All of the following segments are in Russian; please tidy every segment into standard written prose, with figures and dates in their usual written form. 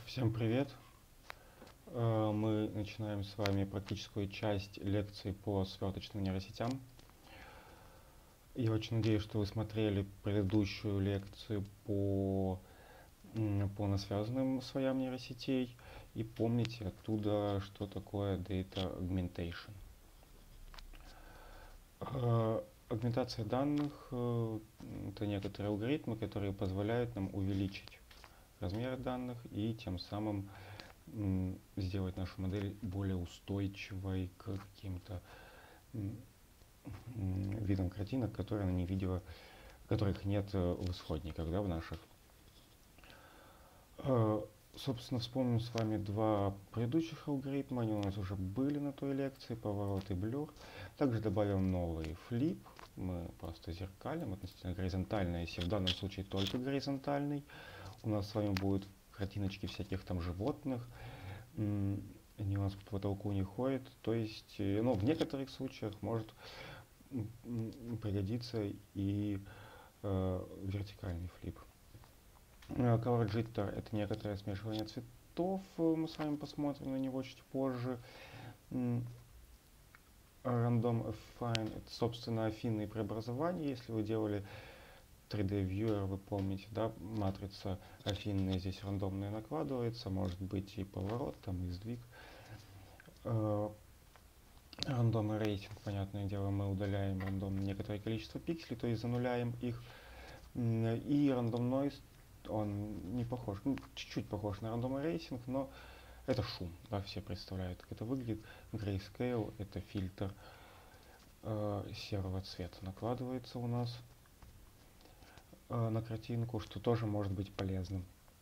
Всем привет! Мы начинаем с вами практическую часть лекций по сверточным нейросетям. Я очень надеюсь, что вы смотрели предыдущую лекцию по полносвязанным слоям нейросетей и помните оттуда, что такое Data Augmentation. Агментация данных — это некоторые алгоритмы, которые позволяют нам увеличить размеры данных и тем самым сделать нашу модель более устойчивой к каким-то видам картинок, которые она не видела, которых нет в исходниках, да, в наших. Собственно, вспомним с вами два предыдущих алгоритма, они у нас уже были на той лекции, поворот и блюр. Также добавим новый flip, мы просто зеркалим относительно горизонтальной, если в данном случае только горизонтальный. У нас с вами будут картиночки всяких там животных, они у нас по потолку не ходят, то есть, ну, в некоторых случаях может пригодиться и вертикальный флип. Color Jitter — это некоторое смешивание цветов, мы с вами посмотрим на него чуть позже. Random Affine — это, собственно, афинные преобразования. Если вы делали 3D Viewer, вы помните, да, матрица афинная здесь рандомная накладывается, может быть и поворот, там и сдвиг. Рандом рейтинг, понятное дело, мы удаляем рандомно некоторое количество пикселей, то есть зануляем их. И рандом noise, он не похож, ну, чуть-чуть похож на рандом рейтинг, но это шум, да, все представляют, как это выглядит. Grayscale — это фильтр серого цвета, накладывается у нас на картинку, что тоже может быть полезным.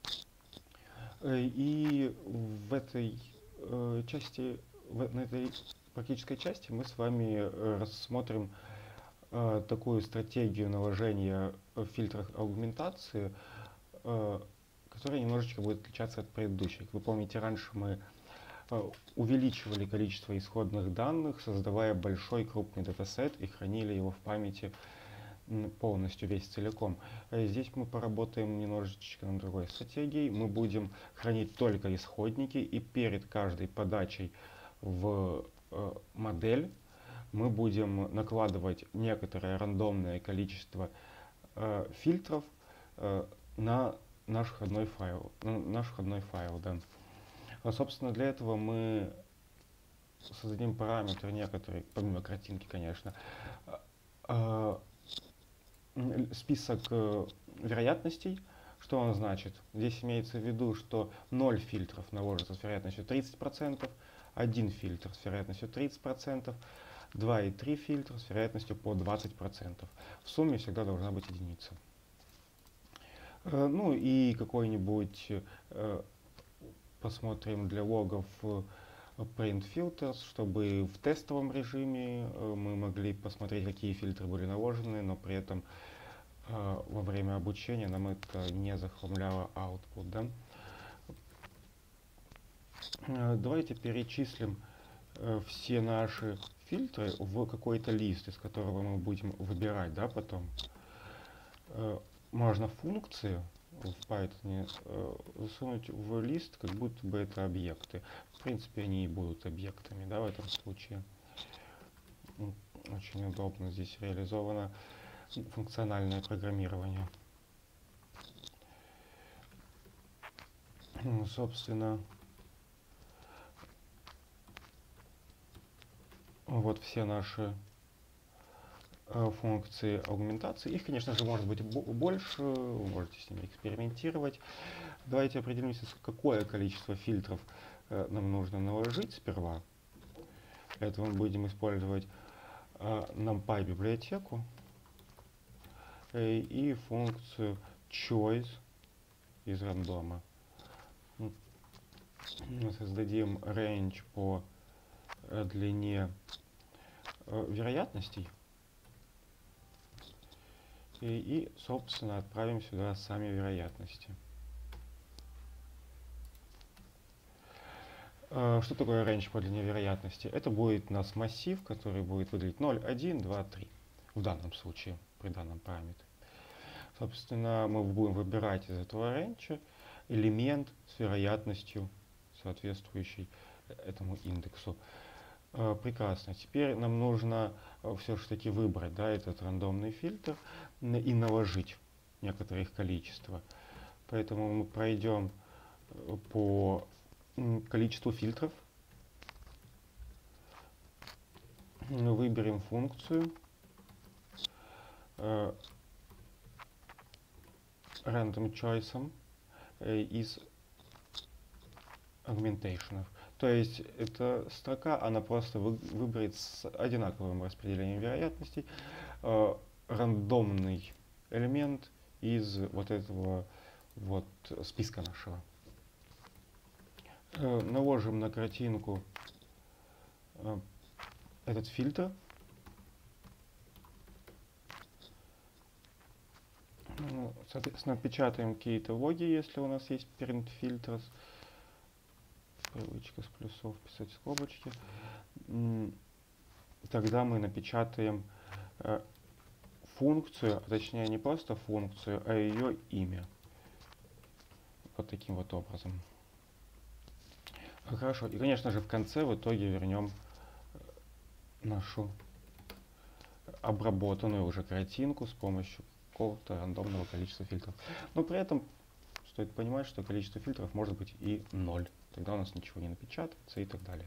И в этой части, на этой практической части мы с вами рассмотрим такую стратегию наложения фильтров аугментации, которая немножечко будет отличаться от предыдущей. Вы помните, раньше мы увеличивали количество исходных данных, создавая большой крупный датасет и хранили его в памяти полностью, весь целиком. Здесь мы поработаем немножечко над другой стратегией. Мы будем хранить только исходники, и перед каждой подачей в модель мы будем накладывать некоторое рандомное количество фильтров на наш входной файл. Да. Собственно, для этого мы создадим параметр некоторый, помимо картинки, конечно, список вероятностей. Что он значит? Здесь имеется в виду, что 0 фильтров наложится с вероятностью 30%, 1 фильтр с вероятностью 30%, 2 и 3 фильтра с вероятностью по 20%. В сумме всегда должна быть единица. Ну и какой-нибудь посмотрим для логов print filters, чтобы в тестовом режиме мы могли посмотреть, какие фильтры были наложены, но при этом во время обучения нам это не захламляло output. Да? Давайте перечислим все наши фильтры в какой-то лист, из которого мы будем выбирать, да, потом. Можно функции в Python засунуть в лист, как будто бы это объекты. В принципе, они и будут объектами, да, в этом случае. Очень удобно здесь реализовано функциональное программирование. Собственно, вот все наши функции аугментации. Их, конечно же, может быть больше, вы можете с ними экспериментировать. Давайте определимся, какое количество фильтров нам нужно наложить сперва. Для этого мы будем использовать NumPy библиотеку и функцию choice из рандома. Мы создадим range по длине вероятностей. И, собственно, отправим сюда сами вероятности. Что такое range по длине вероятности? Это будет у нас массив, который будет выглядеть 0, 1, 2, 3. В данном случае, при данном параметре. Собственно, мы будем выбирать из этого range элемент с вероятностью, соответствующей этому индексу. Прекрасно. Теперь нам нужно все-таки выбрать, да, этот рандомный фильтр и наложить некоторое их количество. Поэтому мы пройдем по количеству фильтров, выберем функцию random choice из augmentation. То есть эта строка, она просто выберет с одинаковым распределением вероятностей рандомный элемент из вот этого вот списка нашего. Наложим на картинку этот фильтр. Соответственно, отпечатаем какие-то логи, если у нас есть parent filters. Привычка с плюсов писать скобочки. Тогда мы напечатаем функцию, а точнее не просто функцию, а ее имя. Вот таким вот образом. Хорошо. И, конечно же, в конце в итоге вернем нашу обработанную уже картинку с помощью какого-то рандомного количества фильтров. Но при этом стоит понимать, что количество фильтров может быть и 0. Тогда у нас ничего не напечатается и так далее.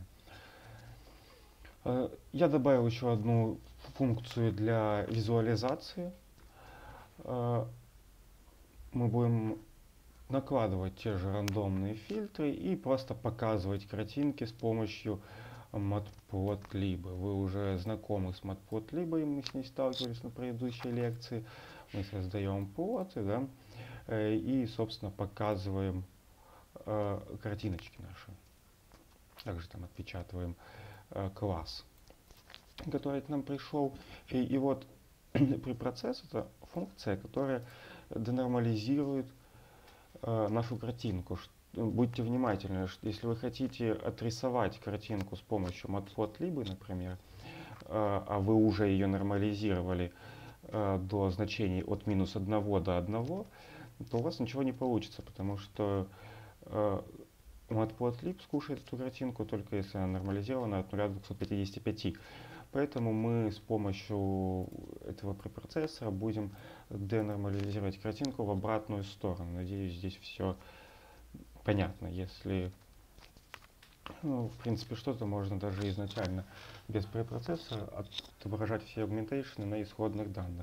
Я добавил еще одну функцию для визуализации. Мы будем накладывать те же рандомные фильтры и просто показывать картинки с помощью Matplotlib. Вы уже знакомы с Matplotlib, мы с ней сталкивались на предыдущей лекции. Мы создаем плоты, да, и, собственно, показываем картиночки наши. Также там отпечатываем класс, который к нам пришел. И вот препроцесс — это функция, которая денормализирует нашу картинку. Будьте внимательны, что если вы хотите отрисовать картинку с помощью Matplotlib, например, а вы уже ее нормализировали до значений от -1 до 1, то у вас ничего не получится, потому что Matplotlib скушает эту картинку только если она нормализирована от 0 до 255. Поэтому мы с помощью этого препроцессора будем денормализировать картинку в обратную сторону. Надеюсь, здесь все понятно. Если, в принципе, что-то можно даже изначально без препроцессора отображать все аугментейшны на исходных данных.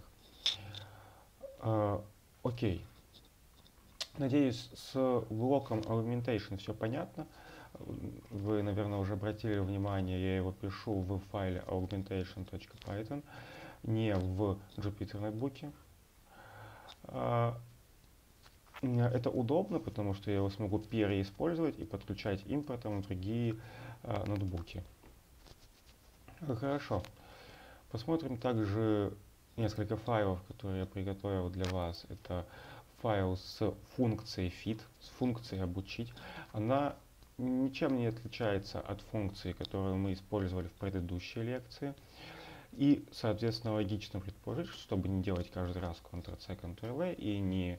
Окей. Надеюсь, с блоком augmentation все понятно. Вы, наверное, уже обратили внимание, я его пишу в файле augmentation.python, не в Jupyter Notebook. Это удобно, потому что я его смогу переиспользовать и подключать импортом в другие ноутбуки. Хорошо. Посмотрим также несколько файлов, которые я приготовил для вас. Это файл с функцией fit, с функцией обучить. Она ничем не отличается от функции, которую мы использовали в предыдущей лекции. И, соответственно, логично предположить, чтобы не делать каждый раз Ctrl-C, Ctrl-V и не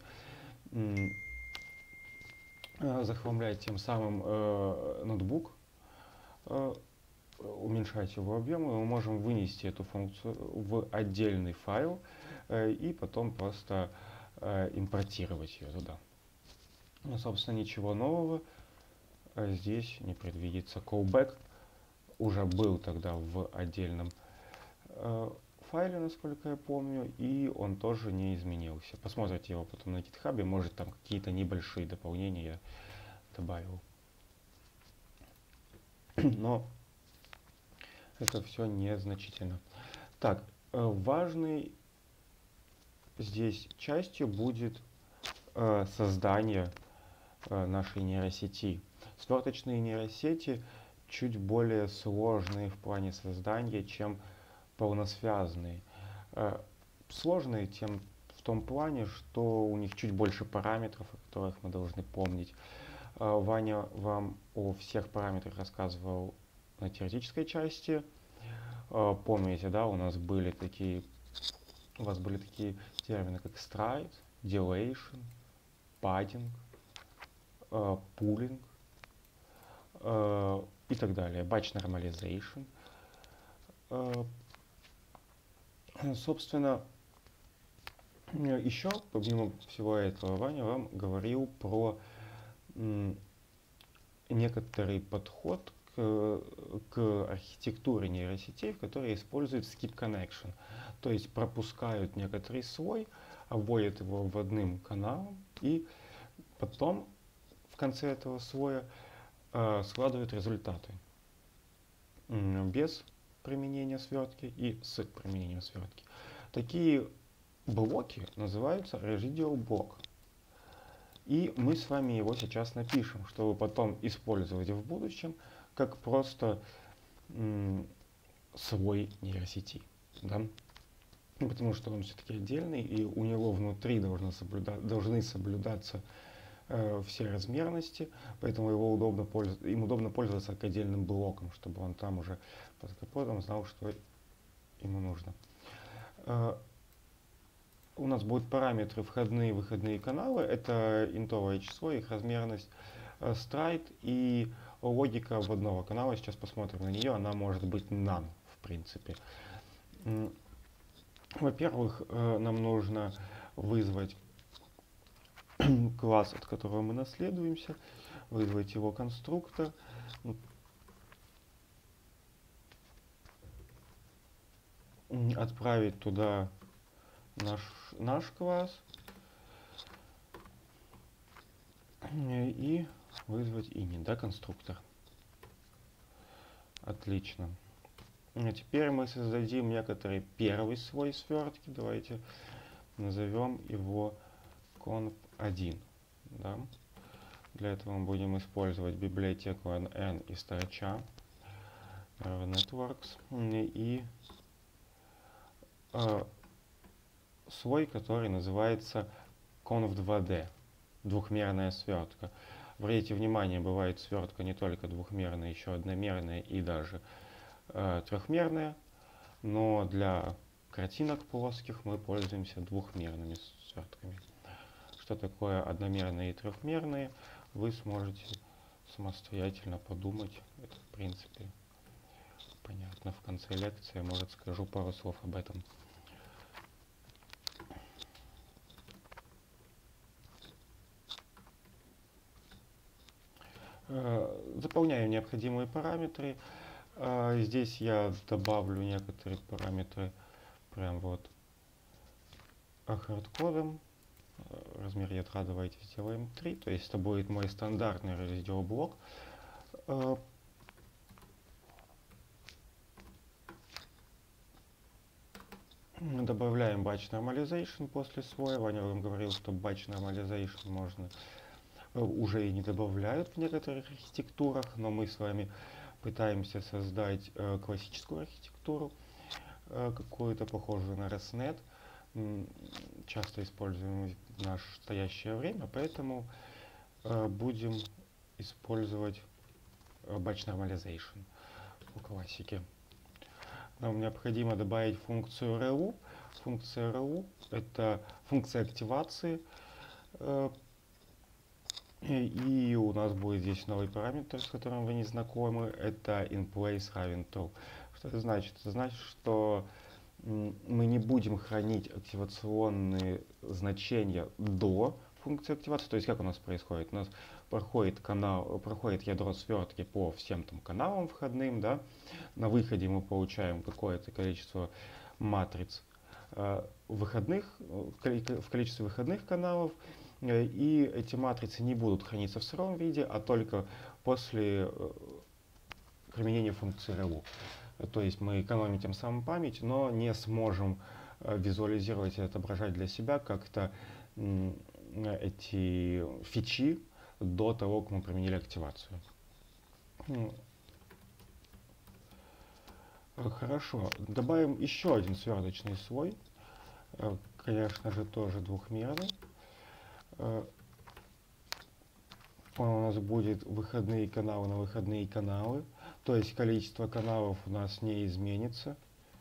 захламлять тем самым ноутбук, уменьшать его объем, мы можем вынести эту функцию в отдельный файл и потом просто импортировать ее туда. Ну, собственно, ничего нового здесь не предвидится. Callback уже был тогда в отдельном файле, насколько я помню, и он тоже не изменился. Посмотрите его потом на GitHub, может там какие-то небольшие дополнения я добавил. Но это все незначительно. Так, важной здесь частью будет создание нашей нейросети. Сверточные нейросети чуть более сложные в плане создания, чем полносвязанные. Сложные тем в том плане, что у них чуть больше параметров, о которых мы должны помнить. Ваня вам о всех параметрах рассказывал на теоретической части. Помните, да, у вас были такие термины, как stride, dilation, padding. pooling и так далее, batch normalization. Собственно, еще, помимо всего этого, Ваня вам говорил про некоторый подход к архитектуре нейросетей, в которой используют skip connection. То есть пропускают некоторый слой, обводят его вводным каналом и потом в конце этого слоя складывают результаты без применения свертки и с применением свертки. Такие блоки называются residual блок. И мы с вами его сейчас напишем, чтобы потом использовать в будущем как просто слой нейросети. Да? Потому что он все-таки отдельный, и у него внутри должны соблюдаться все размерности, поэтому им удобно пользоваться как отдельным блоком, чтобы он там уже под капотом знал, что ему нужно. У нас будут параметры входные и выходные каналы, это интовое число, их размерность, страйт и логика вводного канала. Сейчас посмотрим на нее, она может быть none, в принципе. Во-первых, нам нужно вызвать класс, от которого мы наследуемся, вызвать его конструктор. Отправить туда наш класс и вызвать init, да, конструктор. Отлично. А теперь мы создадим некоторый первый слой свертки. Давайте назовем его conf1. Да? Для этого мы будем использовать библиотеку nn из торча networks и слой, который называется conf2d, двухмерная свертка. Обратите внимание, бывает свертка не только двухмерная, еще одномерная и даже трехмерная, но для картинок плоских мы пользуемся двухмерными свертками. Что такое одномерные и трехмерные, вы сможете самостоятельно подумать. Это, в принципе, понятно. В конце лекции, может, скажу пару слов об этом. Заполняю необходимые параметры. Здесь я добавлю некоторые параметры прям вот хардкодом. Размер ядра давайте сделаем 3. То есть это будет мой стандартный residual блок. Добавляем batch normalization после слоя. Ваня вам говорил, что batch normalization можно уже и не добавляют в некоторых архитектурах, но мы с вами пытаемся создать классическую архитектуру, какую-то похожую на ResNet, часто используемую в настоящее время, поэтому будем использовать batch normalization по классике. Нам необходимо добавить функцию RELU. Функция RELU — это функция активации. И у нас будет здесь новый параметр, с которым вы не знакомы. Это inPlace равен true. Что это значит? Это значит, что мы не будем хранить активационные значения до функции активации. То есть как у нас происходит? У нас проходит ядро свертки по всем там каналам входным, да? На выходе мы получаем какое-то количество матриц в количестве выходных каналов, и эти матрицы не будут храниться в сыром виде, а только после применения функции RELU. То есть мы экономим тем самым память, но не сможем визуализировать и отображать для себя как-то эти фичи до того, как мы применили активацию. Хорошо, добавим еще один сверточный слой, конечно же тоже двухмерный. Он у нас будет выходные каналы на выходные каналы, то есть количество каналов у нас не изменится.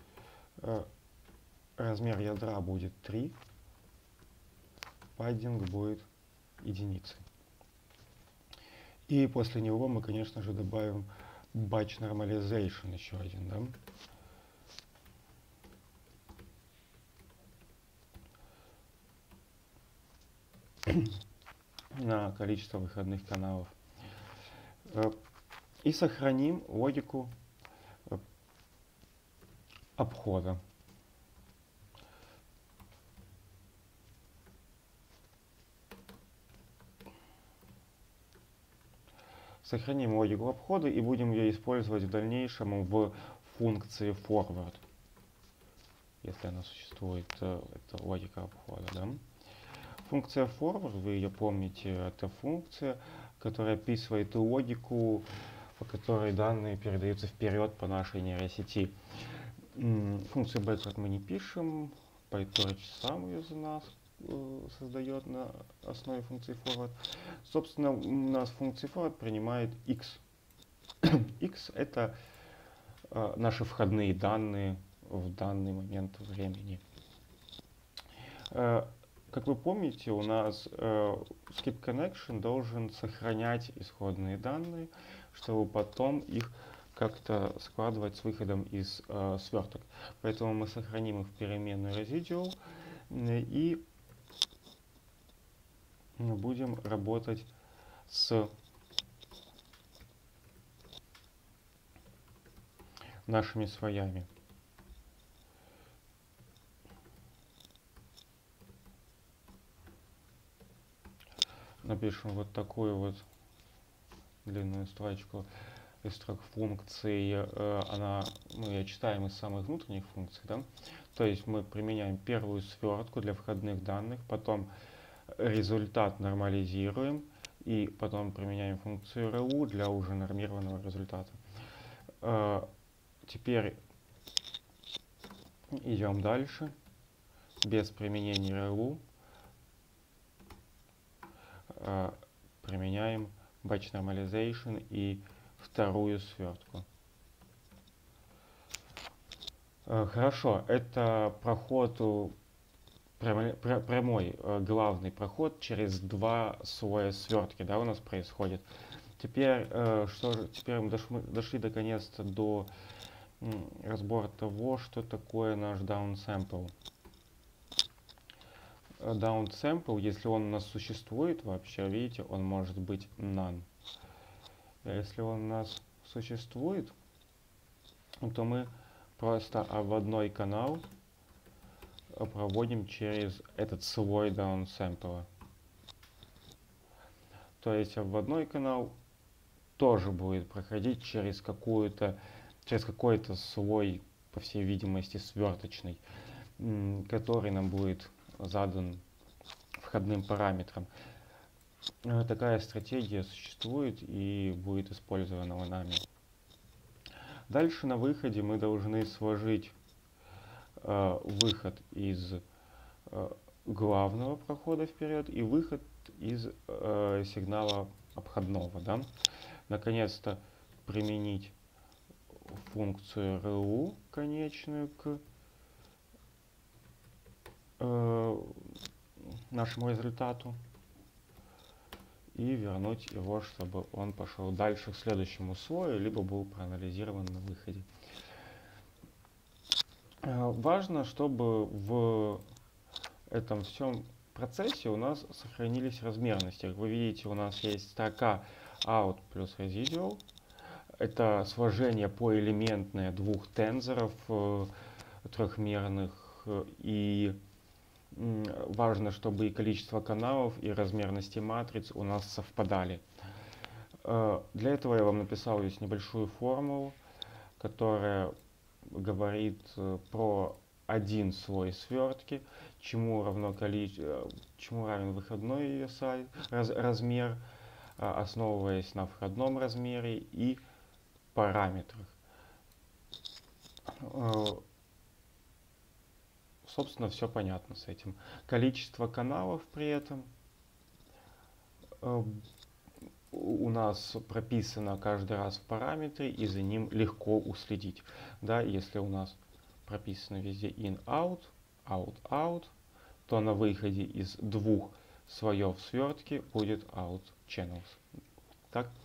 Размер ядра будет 3, паддинг будет единицей. И после него мы, конечно же, добавим batch normalization еще один, да? На количество выходных каналов. И сохраним логику обхода. Сохраним логику обхода и будем ее использовать в дальнейшем в функции forward. Если она существует, это логика обхода, да? Функция forward, вы ее помните, это функция, которая описывает логику, по которой данные передаются вперед по нашей нейросети. Функцию backward мы не пишем, PyTorch сам ее за нас создает на основе функции forward. Собственно, у нас функция forward принимает x. X это наши входные данные в данный момент времени. Как вы помните, у нас skip connection должен сохранять исходные данные, чтобы потом их как-то складывать с выходом из сверток. Поэтому мы сохраним их в переменную residual и будем работать с нашими слоями. Напишем вот такую вот длинную строчку из строк функций. Мы ее читаем из самых внутренних функций, да? То есть мы применяем первую свертку для входных данных, потом результат нормализируем и потом применяем функцию RU для уже нормированного результата. Теперь идем дальше без применения RU. Применяем batch normalization и вторую свертку. Хорошо, это проход, прямой главный проход через два слоя свертки, да, у нас происходит. Теперь, теперь мы дошли наконец-то до разбора того, что такое наш downsample. Downsample, если он у нас существует вообще, видите, он может быть none. Если он у нас существует, то мы просто обводной канал проводим через этот слой downsample. То есть обводной канал тоже будет проходить через какой-то слой, по всей видимости, сверточный, который нам будет задан входным параметром. Такая стратегия существует и будет использована нами. Дальше на выходе мы должны сложить выход из главного прохода вперед и выход из сигнала обходного. Да? Наконец-то применить функцию RU конечную к нашему результату и вернуть его, чтобы он пошел дальше к следующему слою, либо был проанализирован на выходе. Важно, чтобы в этом всем процессе у нас сохранились размерности. Как вы видите, у нас есть строка out плюс residual. Это сложение поэлементное двух тензоров трехмерных, и важно, чтобы и количество каналов, и размерности матриц у нас совпадали. Для этого я вам написал здесь небольшую формулу, которая говорит про один слой свертки, чему равен выходной ее размер, основываясь на входном размере и параметрах. Собственно, все понятно с этим. Количество каналов при этом у нас прописано каждый раз в параметре, и за ним легко уследить. Да, если у нас прописано везде in-out, out-out, то на выходе из двух слоев свертки будет out channels. Так?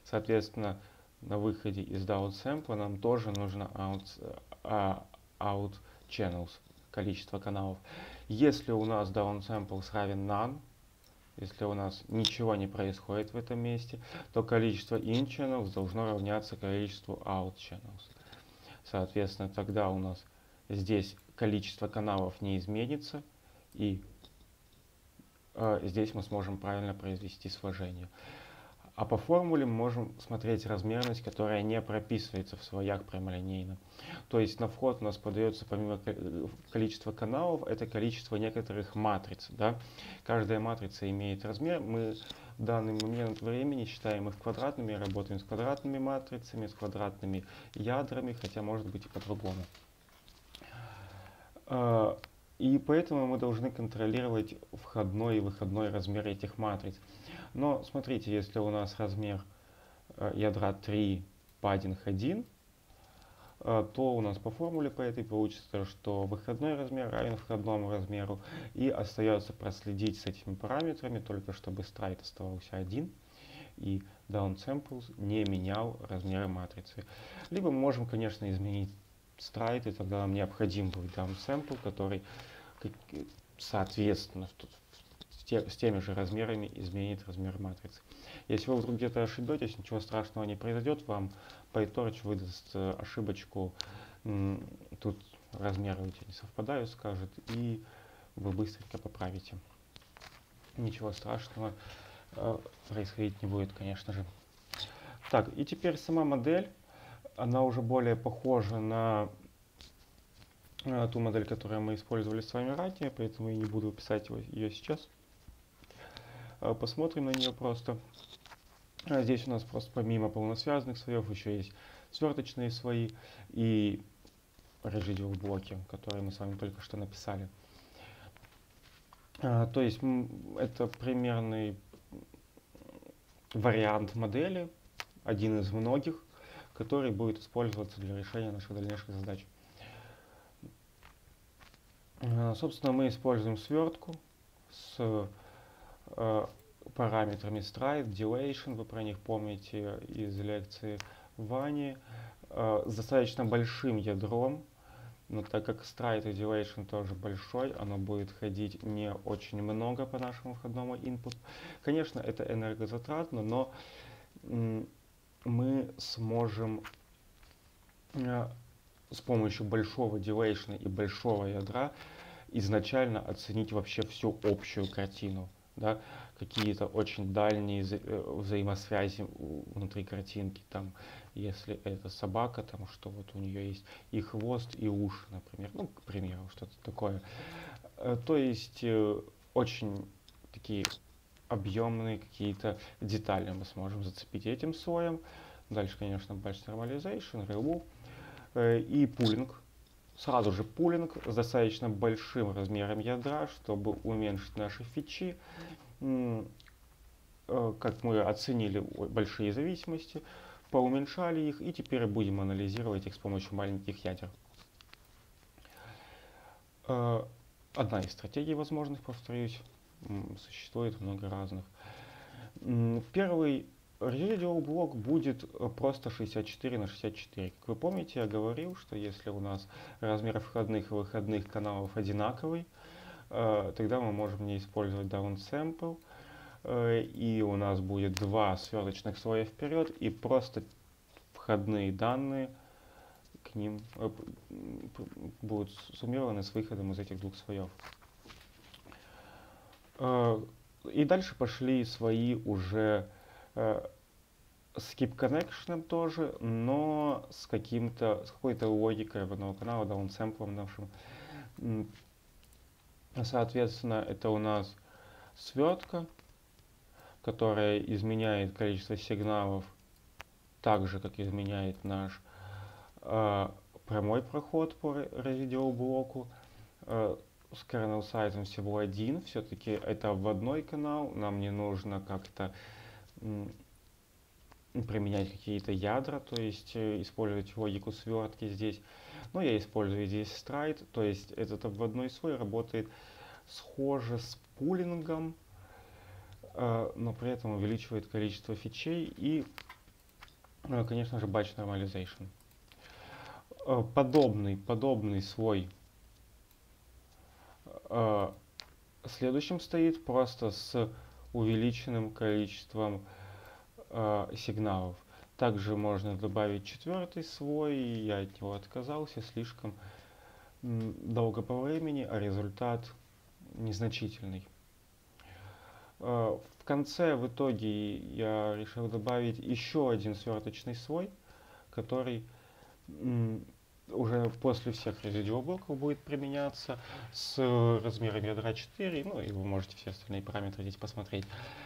Соответственно, на выходе из downsample нам тоже нужно out channels, количество каналов. Если у нас downsamples равен none, если у нас ничего не происходит в этом месте, то количество in channels должно равняться количеству out channels. Соответственно, тогда у нас здесь количество каналов не изменится, и здесь мы сможем правильно произвести сложение. А по формуле мы можем смотреть размерность, которая не прописывается в слоях прямолинейно. То есть на вход у нас подается помимо количества каналов, это количество некоторых матриц. Да? Каждая матрица имеет размер. Мы в данный момент времени считаем их квадратными, работаем с квадратными матрицами, с квадратными ядрами, хотя может быть и по-другому. И поэтому мы должны контролировать входной и выходной размер этих матриц. Но смотрите, если у нас размер ядра 3, паддинг 1, то у нас по формуле по этой получится, что выходной размер равен входному размеру. И остается проследить с этими параметрами, только чтобы stride оставался 1 и downsamples не менял размеры матрицы. Либо мы можем, конечно, изменить stride, и тогда нам необходим будет downsample, который соответственно с теми же размерами изменит размер матрицы. Если вы вдруг где-то ошибетесь, ничего страшного не произойдет, вам PyTorch выдаст ошибочку, тут размеры у тебя не совпадают, скажет, и вы быстренько поправите. Ничего страшного происходить не будет, конечно же. Так, и теперь сама модель, она уже более похожа на ту модель, которую мы использовали с вами ранее, поэтому я не буду писать ее сейчас. Посмотрим на нее просто. Здесь у нас просто помимо полносвязанных слоев еще есть сверточные слои и residual блоки, которые мы с вами только что написали. То есть это примерный вариант модели, один из многих, который будет использоваться для решения наших дальнейших задач. Собственно, мы используем свертку с параметрами stride, duration, вы про них помните из лекции Вани, с достаточно большим ядром, но так как stride и duration тоже большой, оно будет ходить не очень много по нашему входному input. Конечно, это энергозатратно, но мы сможем с помощью большого duration и большого ядра изначально оценить вообще всю общую картину. Да, какие-то очень дальние взаимосвязи внутри картинки, там, если это собака, там, что вот у нее есть и хвост, и уши, например, ну, к примеру, что-то такое. То есть очень такие объемные какие-то детали мы сможем зацепить этим слоем. Дальше, конечно, batch normalization, remove и пулинг. Сразу же пулинг с достаточно большим размером ядра, чтобы уменьшить наши фичи. Как мы оценили большие зависимости, поуменьшали их и теперь будем анализировать их с помощью маленьких ядер. Одна из стратегий возможных, повторюсь, существует много разных. Первый residual блок будет просто 64 на 64. Как вы помните, я говорил, что если у нас размер входных и выходных каналов одинаковый, тогда мы можем не использовать downsample, и у нас будет два сверточных слоя вперед, и просто входные данные к ним будут суммированы с выходом из этих двух слоев. И дальше пошли свои уже skip connection тоже, но с какой-то логикой одного канала, даунсэмплом нашим. Соответственно, это у нас свертка, которая изменяет количество сигналов так же, как изменяет наш прямой проход по residual блоку. С kernel size всего один, все-таки это вводной канал, нам не нужно как-то применять какие-то ядра, то есть использовать логику свертки здесь. Но я использую здесь stride, то есть этот обводной слой работает схоже с пулингом, но при этом увеличивает количество фичей и конечно же, batch normalization. Подобный слой следующим стоит просто с увеличенным количеством сигналов. Также можно добавить четвертый слой, я от него отказался, слишком долго по времени, а результат незначительный. В конце, в итоге, я решил добавить еще один сверточный слой, который уже после всех residual блоков будет применяться с размером ядра 4, ну и вы можете все остальные параметры здесь посмотреть.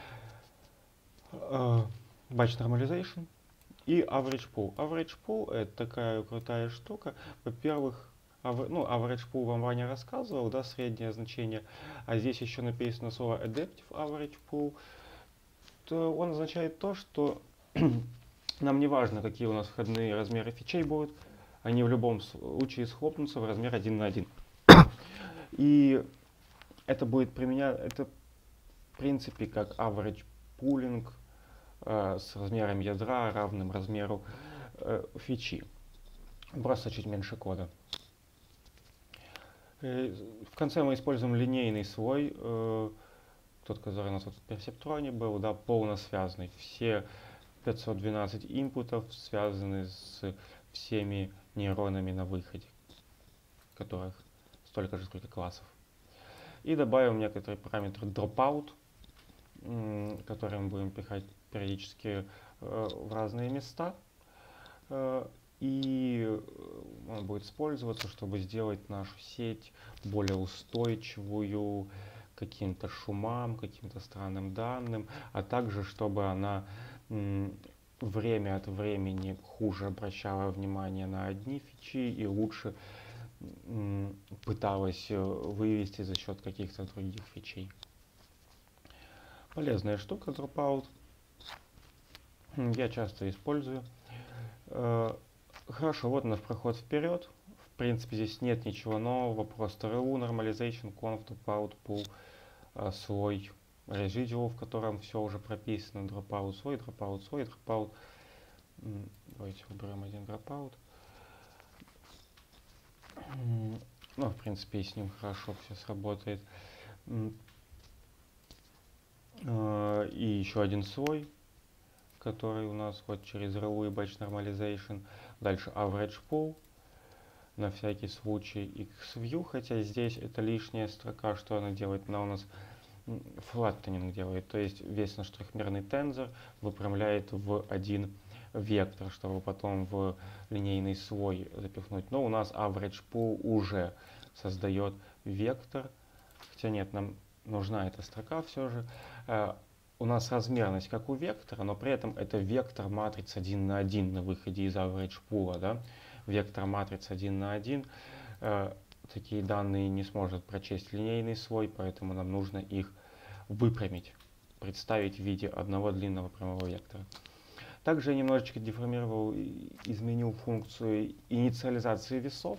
Batch normalization и average pool. Average pool это такая крутая штука. Во-первых, average pool вам Ваня рассказывал, да, среднее значение, а здесь еще написано слово adaptive average pool. То он означает то, что нам не важно, какие у нас входные размеры фичей будут, они в любом случае схлопнутся в размер 1 на 1. И это будет применяться, это в принципе как average pooling с размером ядра, равным размеру фичи. Просто чуть меньше кода. В конце мы используем линейный слой, тот, который у нас в персептроне был, да, полносвязанный. Все 512 инпутов связаны с всеми нейронами на выходе, которых столько же, сколько классов. И добавим некоторые параметры dropout, которые мы будем пихать периодически в разные места. И он будет использоваться, чтобы сделать нашу сеть более устойчивую к каким-то шумам, каким-то странным данным, а также чтобы она время от времени хуже обращала внимание на одни фичи и лучше пыталась вывести за счет каких-то других фичей. Полезная штука dropout. Я часто использую. Хорошо, вот наш проход вперед. В принципе, здесь нет ничего нового, просто RU, normalization, conf, dropout, pool, слой residual, в котором все уже прописано, dropout, слой, dropout, слой, dropout. Давайте уберем один dropout. Ну, в принципе, и с ним хорошо все сработает. И еще один слой, который у нас вот через RU и batch normalization. Дальше average pool, на всякий случай xview, хотя здесь это лишняя строка, что она делает, она у нас flattening делает, то есть весь наш трехмерный тензор выпрямляет в один вектор, чтобы потом в линейный слой запихнуть. Но у нас average pool уже создает вектор, хотя нет, нам нужна эта строка все же. У нас размерность как у вектора, но при этом это вектор матриц 1 на 1 на выходе из average pool. Да? Вектор матриц 1 на 1. Такие данные не сможет прочесть линейный слой, поэтому нам нужно их выпрямить, представить в виде одного длинного прямого вектора. Также я немножечко деформировал, изменил функцию инициализации весов.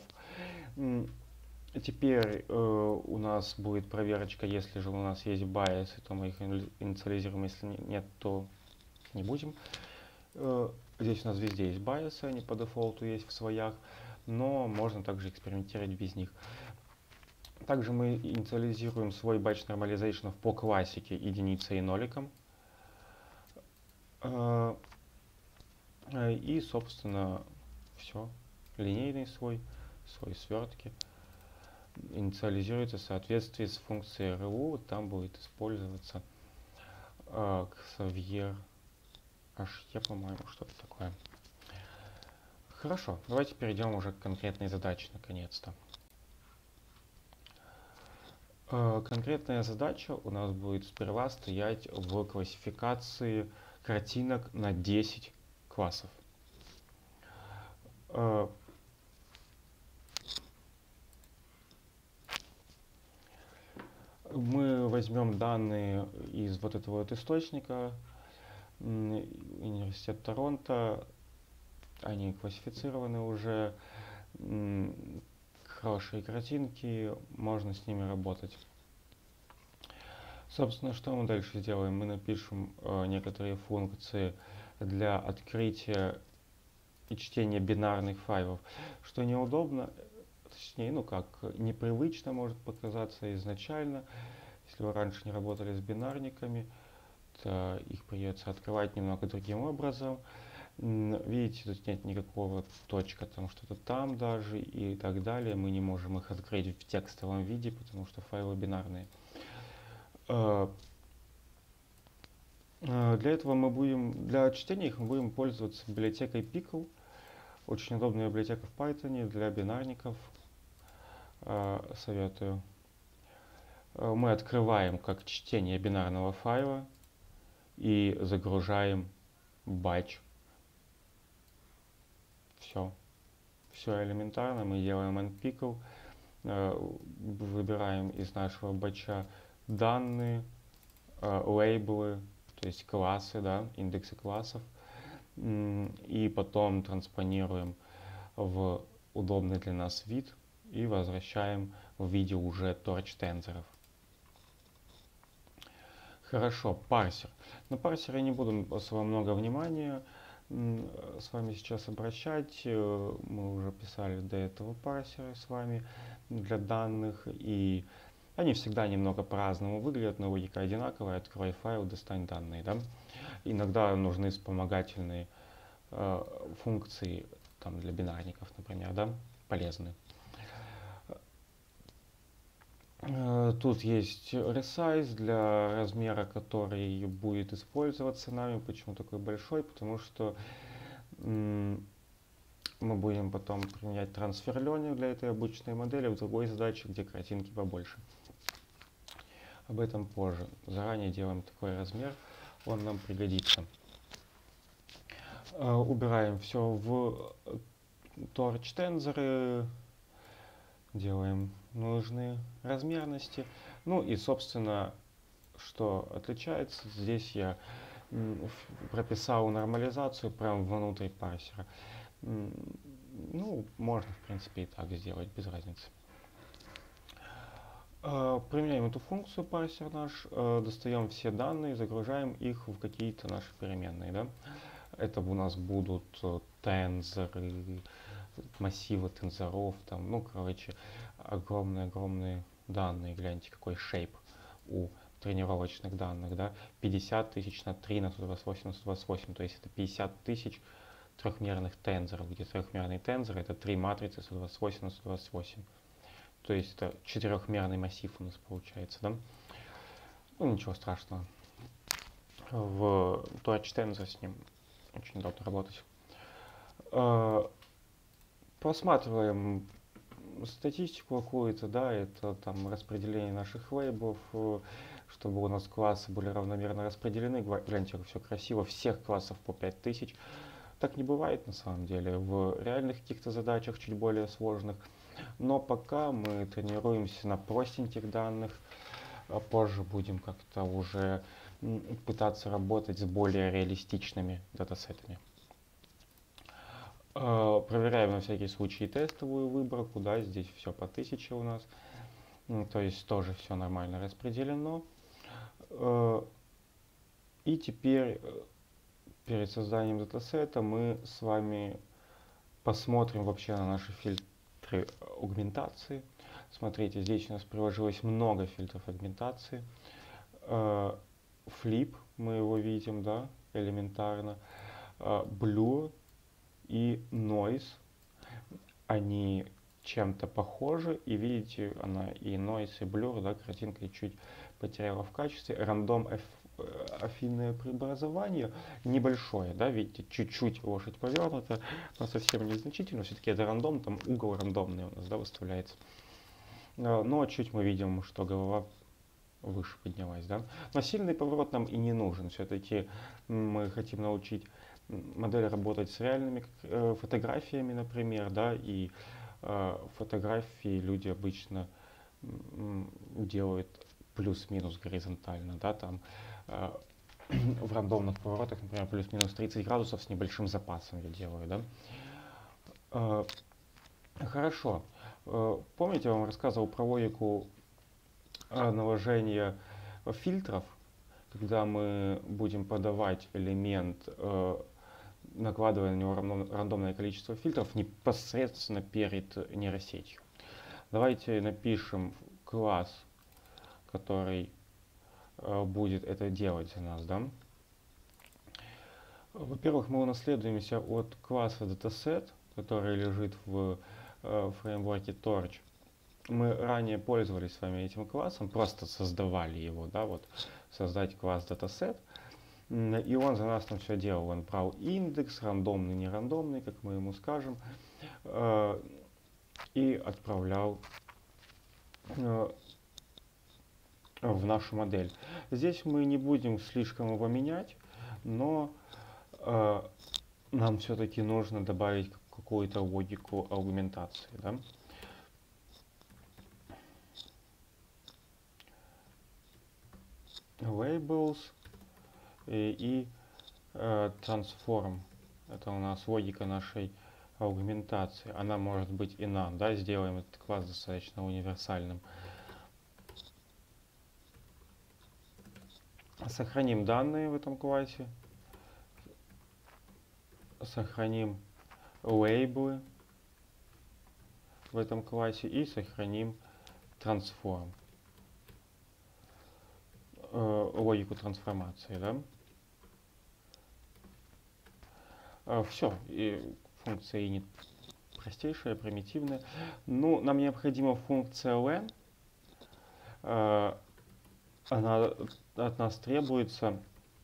Теперь у нас будет проверочка, если же у нас есть байесы, то мы их инициализируем, если нет, то не будем. Здесь у нас везде есть байесы, они по дефолту есть в слоях, но можно также экспериментировать без них. Также мы инициализируем свой batch normalization по классике единицей и ноликом. И, собственно, все. Линейный слой, слой свертки инициализируется в соответствии с функцией RU. Там будет использоваться Xavier HE, по-моему, что-то такое. Хорошо, давайте перейдем уже к конкретной задаче, наконец-то. Конкретная задача у нас будет сперва стоять в классификации картинок на 10 классов. Мы возьмем данные из вот этого вот источника, Университет Торонто, они классифицированы уже, хорошие картинки, можно с ними работать. Собственно, что мы дальше сделаем? Мы напишем некоторые функции для открытия и чтение бинарных файлов, что неудобно, точнее, ну как, непривычно может показаться изначально. Если вы раньше не работали с бинарниками, то их придется открывать немного другим образом. Видите, тут нет никакого точка, там что-то там даже и так далее. Мы не можем их открыть в текстовом виде, потому что файлы бинарные. Для этого для чтения их мы будем пользоваться библиотекой Pickle. Очень удобная библиотека в Python для бинарников. Советую. Мы открываем как чтение бинарного файла и загружаем батч. Все. Все элементарно. Мы делаем unpickle. Выбираем из нашего батча данные, лейблы, то есть классы, да, индексы классов. И потом транспонируем в удобный для нас вид и возвращаем в виде уже торч-тензоров. Хорошо, парсер. На парсер я не буду особо много внимания с вами сейчас обращать. Мы уже писали до этого парсеры с вами для данных, и они всегда немного по-разному выглядят, но логика одинаковая. Открой файл, достань данные. Да? Иногда нужны вспомогательные функции там, для бинарников, например, да? Полезны. Тут есть resize для размера, который будет использоваться нами. Почему такой большой? Потому что мы будем потом применять трансфер learning для этой обычной модели в другой задаче, где картинки побольше. Об этом позже. Заранее делаем такой размер, он нам пригодится. Убираем все в torch тензоры, делаем нужные размерности. Ну и, собственно, что отличается, здесь я прописал нормализацию прямо внутрь парсера. Ну, можно, в принципе, и так сделать, без разницы. Применяем эту функцию парсер наш, достаем все данные, загружаем их в какие-то наши переменные. Да? Это у нас будут тензоры, массивы тензоров, там, ну, короче, огромные данные. Гляньте, какой shape у тренировочных данных, да, 50 тысяч на 3 на 128 на 128, то есть это 50 тысяч трехмерных тензоров, где трехмерный тензор это 3 матрицы 128 на 128. То есть это четырехмерный массив у нас получается, да? Ну, ничего страшного. В Torch Tensor с ним очень удобно работать. Просматриваем статистику какую-то, да, это там распределение наших лейблов, чтобы у нас классы были равномерно распределены. Гляньте, как все красиво, всех классов по 5000. Так не бывает на самом деле. В реальных каких-то задачах, чуть более сложных. Но пока мы тренируемся на простеньких данных, а позже будем как-то уже пытаться работать с более реалистичными датасетами. Проверяем на всякий случай тестовую выборку, да, здесь все по 1000 у нас, то есть тоже все нормально распределено. И теперь перед созданием датасета мы с вами посмотрим вообще на наши фильтры аугментации. Смотрите, здесь у нас приложилось много фильтров аугментации. Flip, мы его видим, да, элементарно. Blur и Noise, они чем-то похожи, и видите, она и Noise, и Blur, да, картинка чуть потеряла в качестве. Рандом афинное преобразование небольшое, да, видите, чуть-чуть лошадь повернута, но совсем незначительно, все-таки это рандом, там угол рандомный у нас, да, выставляется. Но чуть мы видим, что голова выше поднялась, да. Но сильный поворот нам и не нужен, все-таки мы хотим научить модель работать с реальными фотографиями, например, да, и фотографии люди обычно делают плюс-минус горизонтально, да, там в рандомных поворотах, например, плюс-минус 30 градусов с небольшим запасом я делаю, да. Хорошо. Помните, я вам рассказывал про логику наложения фильтров, когда мы будем подавать элемент накладывая на него рандомное количество фильтров непосредственно перед нейросетью. Давайте напишем класс, который будет это делать за нас, да? Во-первых, мы унаследуемся от класса dataset, который лежит в фреймворке Torch. Мы ранее пользовались с вами этим классом, просто создавали его, да, вот создать класс dataset, и он за нас там все делал. Он брал индекс, рандомный, не рандомный, как мы ему скажем, и отправлял в нашу модель. Здесь мы не будем слишком его менять, но нам все-таки нужно добавить какую-то логику аргументации, да? Labels и transform. Это у нас логика нашей аргументации. Она может быть и none, да? Сделаем этот класс достаточно универсальным. Сохраним данные в этом классе. Сохраним лейблы в этом классе и сохраним transform, логику трансформации, да? Все, и функция init простейшая, примитивная. Ну, нам необходима функция len. Она от нас требуется,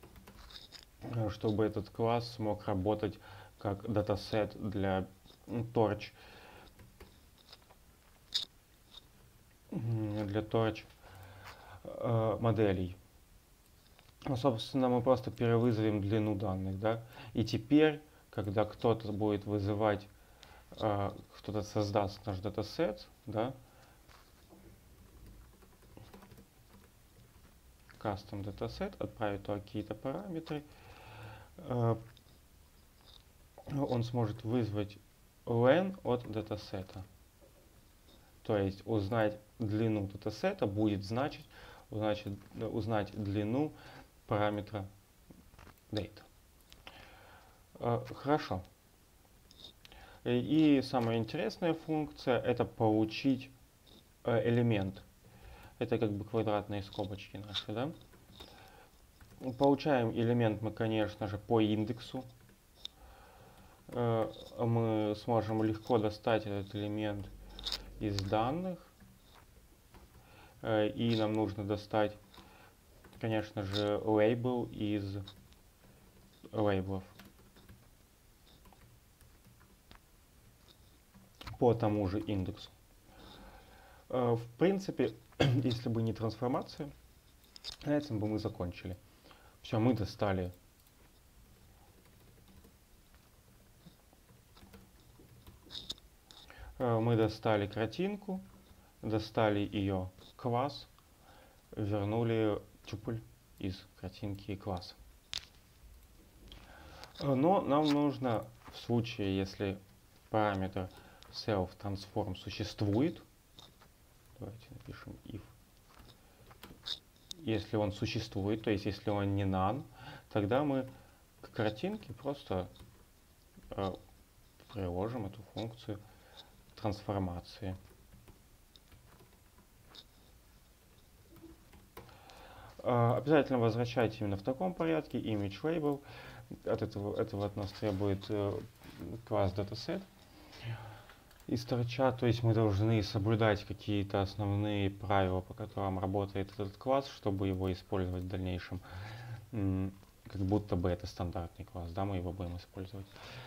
чтобы этот класс смог работать как датасет для Torch. Для Torch моделей. Ну, собственно, мы просто перевызовем длину данных, да. И теперь, когда кто-то будет вызывать, кто-то создаст наш датасет, да, custom dataset, отправит туда какие-то параметры, он сможет вызвать len от датасета. То есть узнать длину датасета будет значить узнать длину параметра data. Хорошо. И самая интересная функция — это получить элемент. Это как бы квадратные скобочки наши, да? Получаем элемент мы, конечно же, по индексу. Мы сможем легко достать этот элемент из данных. И нам нужно достать, конечно же, лейбл из лейблов по тому же индексу. В принципе, если бы не трансформация, на этом бы мы закончили. Все, мы достали картинку, достали ее класс, вернули тюпель из картинки и класса. Но нам нужно, в случае, если параметр self-transform существует, давайте напишем if, если он существует, то есть если он не none, тогда мы к картинке просто приложим эту функцию трансформации. Обязательно возвращайте именно в таком порядке image label. От этого от нас требует класс dataset из торча, то есть мы должны соблюдать какие-то основные правила, по которым работает этот класс, чтобы его использовать в дальнейшем. Как будто бы это стандартный класс, да, мы его будем использовать.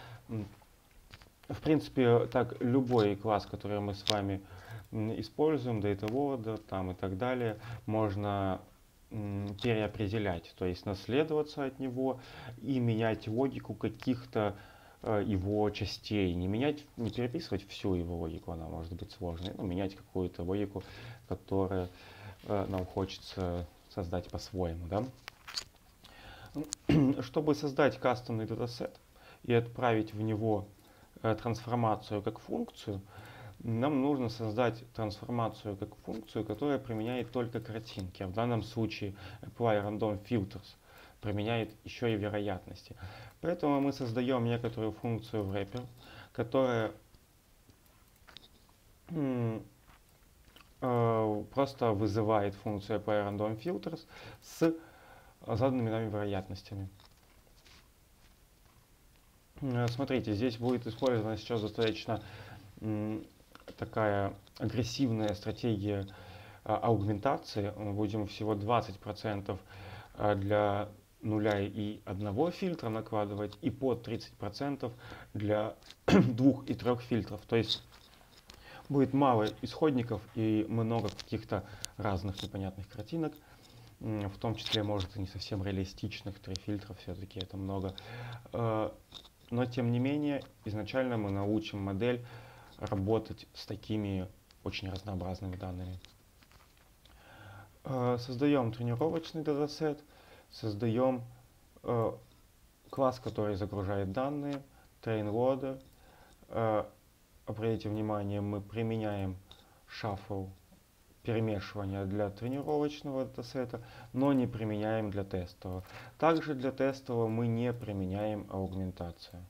В принципе, так любой класс, который мы с вами используем, DataWord там и так далее, можно переопределять, то есть наследоваться от него и менять логику каких-то его частей, не переписывать всю его логику, она может быть сложной, но менять какую-то логику, которая нам хочется создать по-своему, да? Чтобы создать кастомный датасет и отправить в него трансформацию как функцию, нам нужно создать трансформацию как функцию, которая применяет только картинки. В данном случае apply random filters применяет еще и вероятности. Поэтому мы создаем некоторую функцию в wrapper, которая просто вызывает функцию applyRandomFilters с заданными нами вероятностями. Смотрите, здесь будет использована сейчас достаточно такая агрессивная стратегия аугментации. Мы будем всего 20% для нуля и одного фильтра накладывать и под 30% для 2 и 3 фильтров. То есть будет мало исходников и много каких-то разных непонятных картинок. В том числе, может, и не совсем реалистичных. 3 фильтра все-таки это много. Но, тем не менее, изначально мы научим модель работать с такими очень разнообразными данными. Создаем тренировочный датасет, создаем класс, который загружает данные, trainloader. Обратите внимание, мы применяем shuffle, перемешивание для тренировочного датасета, но не применяем для тестового. Также для тестового мы не применяем аугментацию.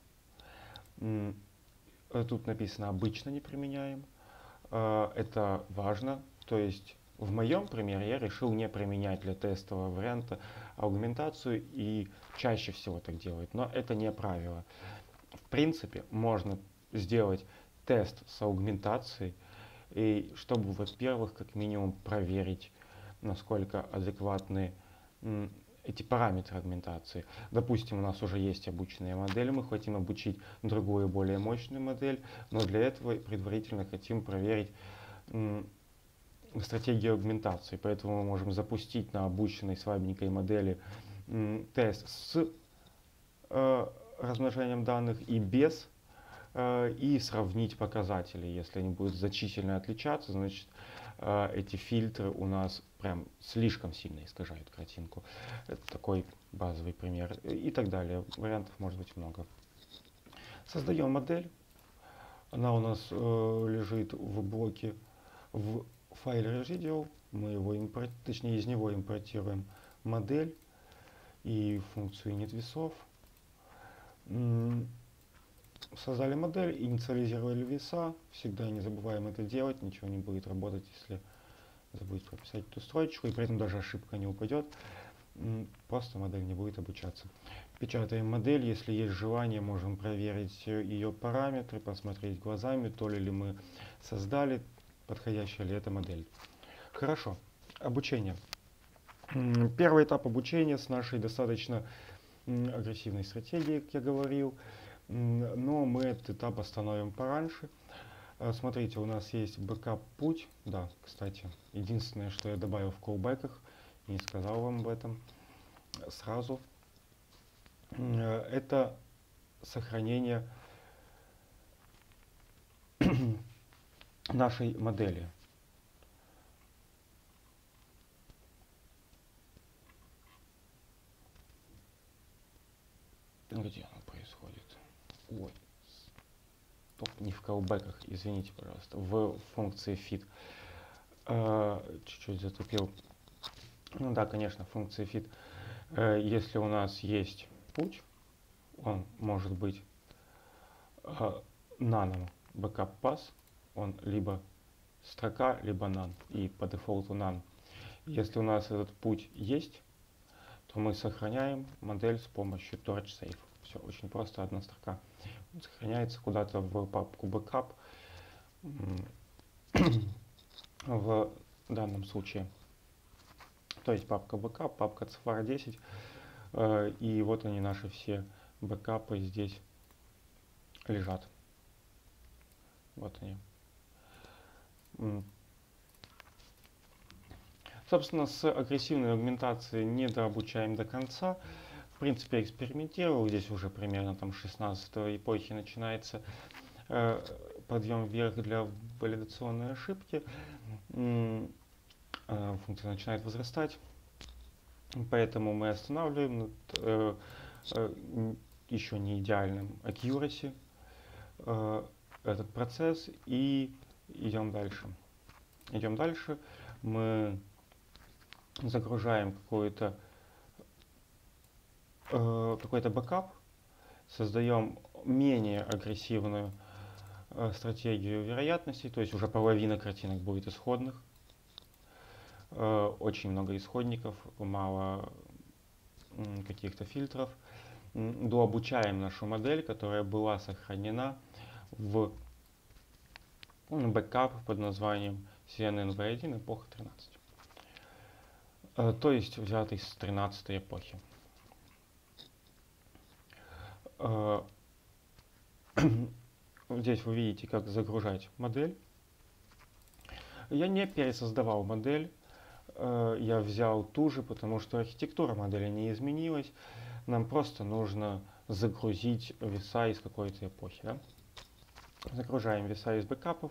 Тут написано «обычно не применяем». Это важно. То есть в моем примере я решил не применять для тестового варианта аугментацию и чаще всего так делать. Но это не правило. В принципе, можно сделать тест с аугментацией, и чтобы, во-первых, как минимум проверить, насколько адекватны эти параметры аугментации. Допустим, у нас уже есть обученная модель, мы хотим обучить другую, более мощную модель, но для этого предварительно хотим проверить стратегию аугментации. Поэтому мы можем запустить на обученной слабенькой модели тест с размножением данных и без, и сравнить показатели. Если они будут значительно отличаться, значит эти фильтры у нас прям слишком сильно искажают картинку. Это такой базовый пример. И так далее. Вариантов может быть много. Создаем модель. Она у нас лежит в блоке в файле residual. Мы его точнее из него импортируем модель и функцию init весов. Создали модель, инициализировали веса. Всегда не забываем это делать. Ничего не будет работать, если забудете прописать эту строчку. И при этом даже ошибка не упадет. Просто модель не будет обучаться. Печатаем модель. Если есть желание, можем проверить ее параметры, посмотреть глазами, то ли мы создали, подходящая ли эта модель. Хорошо. Обучение. Первый этап обучения с нашей достаточно агрессивной стратегией, как я говорил. Но мы этот этап остановим пораньше. Смотрите, у нас есть бэкап-путь. Да, кстати, единственное, что я добавил в колбеках, не сказал вам об этом сразу, это сохранение нашей модели. Где оно происходит? Ой, стоп, не в callback'ах, извините, пожалуйста, в функции fit. Чуть-чуть затупил. Ну да, конечно, функция fit. Если у нас есть путь, он может быть none backup pass, он либо строка, либо none, и по дефолту none. Если у нас этот путь есть, то мы сохраняем модель с помощью torch save. Все очень просто, одна строка. Он сохраняется куда-то в папку backup в данном случае. То есть папка backup, папка CFR 10. И вот они, наши все бэкапы здесь лежат. Вот они. Собственно, с агрессивной аугментацией не дообучаем до конца. В принципе, экспериментировал. Здесь уже примерно там 16-й эпохи начинается подъем вверх для валидационной ошибки. Функция начинает возрастать. Поэтому мы останавливаем еще не идеальным accuracy этот процесс и идем дальше. Идем дальше. Мы загружаем какую-то какой-то бэкап, создаем менее агрессивную стратегию вероятностей, то есть уже половина картинок будет исходных, очень много исходников, мало каких-то фильтров. Дообучаем нашу модель, которая была сохранена в бэкап под названием CNN-V1 эпоха 13. То есть взятый с 13 эпохи. Здесь вы видите, как загружать модель. Я не пересоздавал модель, я взял ту же, потому что архитектура модели не изменилась. Нам просто нужно загрузить веса из какой-то эпохи. Да? Загружаем веса из бэкапов,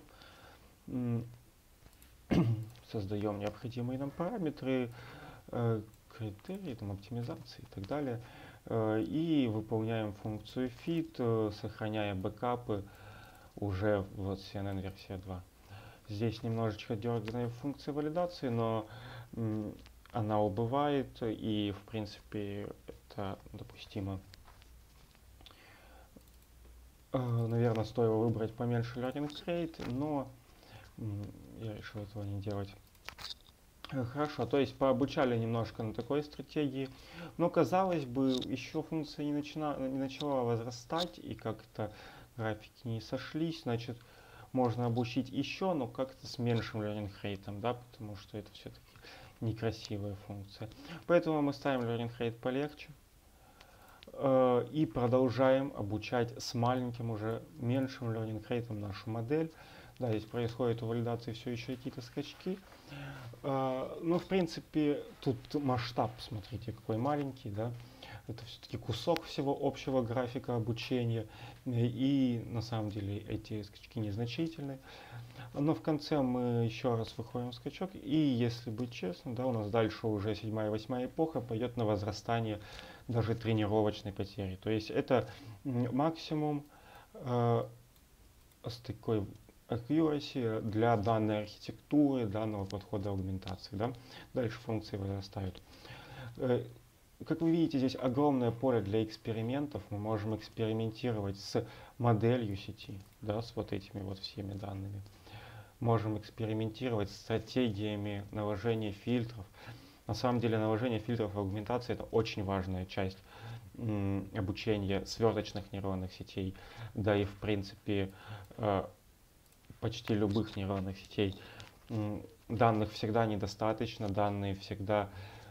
создаем необходимые нам параметры, критерии там, оптимизации и так далее. И выполняем функцию fit, сохраняя бэкапы уже в CNN версия 2. Здесь немножечко дерганая функция валидации, но она убывает, и в принципе это допустимо. Наверное, стоило выбрать поменьше learning rate, но я решил этого не делать. Хорошо, то есть пообучали немножко на такой стратегии, но казалось бы, еще функция не начала возрастать, и как-то графики не сошлись, значит, можно обучить еще, но как-то с меньшим learning rate, да, потому что это все-таки некрасивая функция. Поэтому мы ставим learning rate полегче и продолжаем обучать с маленьким, уже меньшим learning rate нашу модель. Да, здесь происходит у валидации все еще какие-то скачки. Но в принципе тут масштаб, смотрите, какой маленький, да. Это все-таки кусок всего общего графика обучения, и на самом деле эти скачки незначительны. Но в конце мы еще раз выходим в скачок, и если быть честным, да, у нас дальше уже 7-я и 8-я эпоха пойдет на возрастание даже тренировочной потери. То есть это максимум с такой accuracy для данной архитектуры, данного подхода аугментации. Да? Дальше функции возрастают. Как вы видите, здесь огромное поле для экспериментов. Мы можем экспериментировать с моделью сети, да, с вот этими вот всеми данными. Можем экспериментировать с стратегиями наложения фильтров. На самом деле наложение фильтров и аугментации — это очень важная часть обучения сверточных нейронных сетей, да и в принципе почти любых нейронных сетей. Данных всегда недостаточно, данные всегда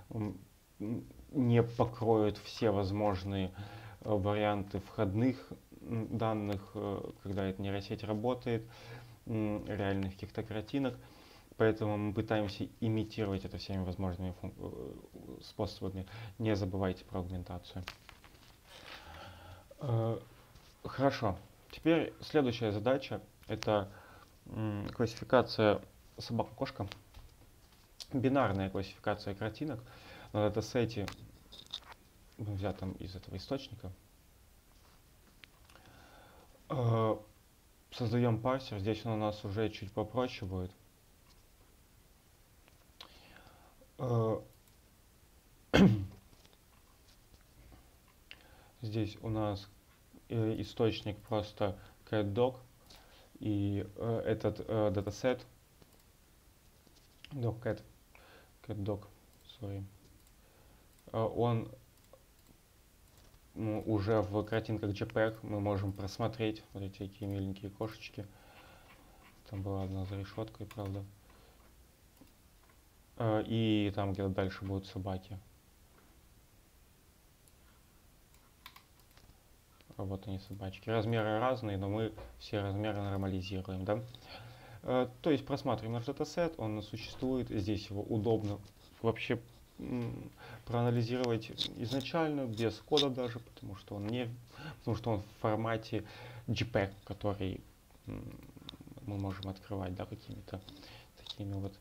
не покроют все возможные варианты входных данных, когда эта нейросеть работает, реальных каких-то картинок. Поэтому мы пытаемся имитировать это всеми возможными способами. Не забывайте про аугментацию. Хорошо. Теперь следующая задача — это классификация собака-кошка. Бинарная классификация картинок на датасете, взятом из этого источника. Создаем парсер. Здесь он у нас уже чуть попроще будет. Здесь у нас источник просто catdog, и этот датасет catdog, sorry, он уже в картинках JPEG мы можем просмотреть вот эти такие миленькие кошечки. Там была одна за решеткой, правда. И там где-то дальше будут собаки. Вот они, собачки. Размеры разные, но мы все размеры нормализируем, да? То есть просматриваем наш датасет, он существует, здесь его удобно вообще проанализировать изначально, без кода даже, потому что он в формате JPEG, который мы можем открывать, да, какими-то такими вот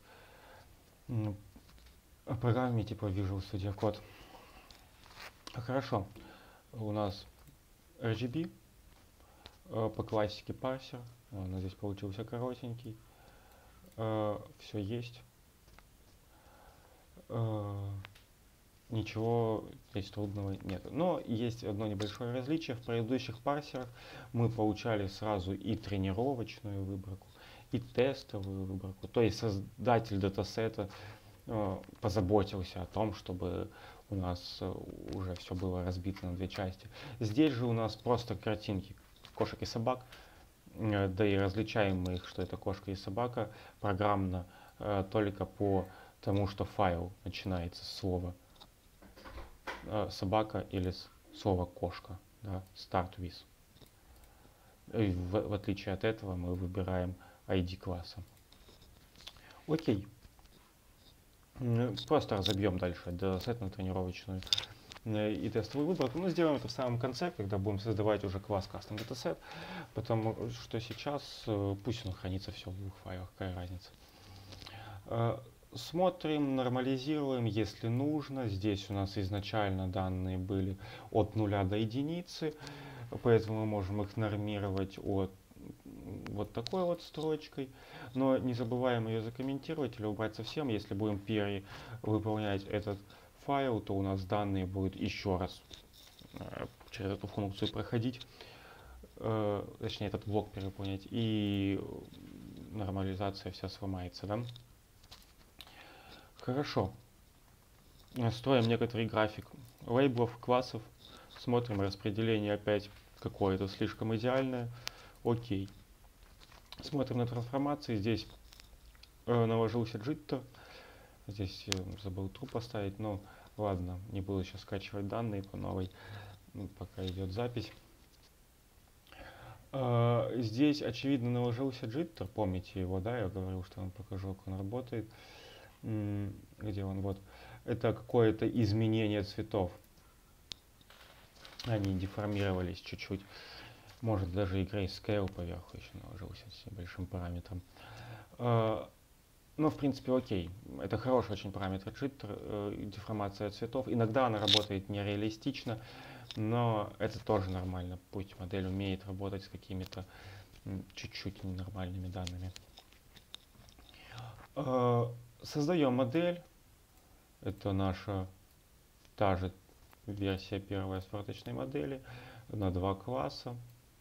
программами типа Visual Studio Code. Хорошо, у нас RGB, по классике парсер, он здесь получился коротенький, все есть. ничего здесь трудного нет. Но есть одно небольшое различие. В предыдущих парсерах мы получали сразу и тренировочную выборку, и тестовую выборку. То есть создатель датасета позаботился о том, чтобы у нас уже все было разбито на две части. Здесь же у нас просто картинки кошек и собак, да и различаем мы их, что это кошка и собака, программно только по тому, что файл начинается с слова собака или с слова кошка, да, start with. И в отличие от этого мы выбираем ID класса. Окей. Просто разобьем дальше датасет на тренировочную и тестовую выборку. Но сделаем это в самом конце, когда будем создавать уже класс Custom Dataset, потому что сейчас пусть он хранится все в двух файлах, какая разница. Смотрим, нормализируем, если нужно. Здесь у нас изначально данные были от 0 до единицы, поэтому мы можем их нормировать от вот такой вот строчкой. Но не забываем ее закомментировать или убрать совсем. Если будем перевыполнять этот файл, то у нас данные будут еще раз через эту функцию проходить, точнее этот блок перевыполнять, и нормализация вся сломается, да? Хорошо. Строим некоторый график лейблов, классов. Смотрим распределение опять какое-то слишком идеальное. Окей. Смотрим на трансформации. Здесь наложился jitter. Здесь забыл true поставить, но ладно, не буду сейчас скачивать данные по новой, пока идет запись. Здесь очевидно наложился jitter, помните его, да, я говорил, что я вам покажу, как он работает. Где он? Вот. Это какое-то изменение цветов. Они деформировались чуть-чуть. Может даже и grayscale поверху еще наложился с небольшим параметром. Но в принципе окей. Это хороший очень параметр jitter, деформация цветов. Иногда она работает нереалистично, но это тоже нормально. Пусть модель умеет работать с какими-то чуть-чуть ненормальными данными. Создаем модель. Это наша та же версия первой сверточной модели на два класса.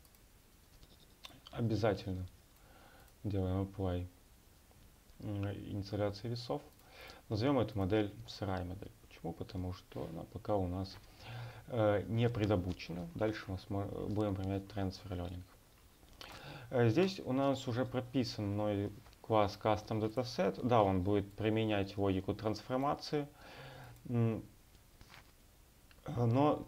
Обязательно делаем apply инициаляции весов. Назовем эту модель сырая модель. Почему? Потому что она пока у нас не предобучена. Дальше мы будем применять transfer learning. Здесь у нас уже прописан мной класс Custom Dataset. Да, он будет применять логику трансформации, но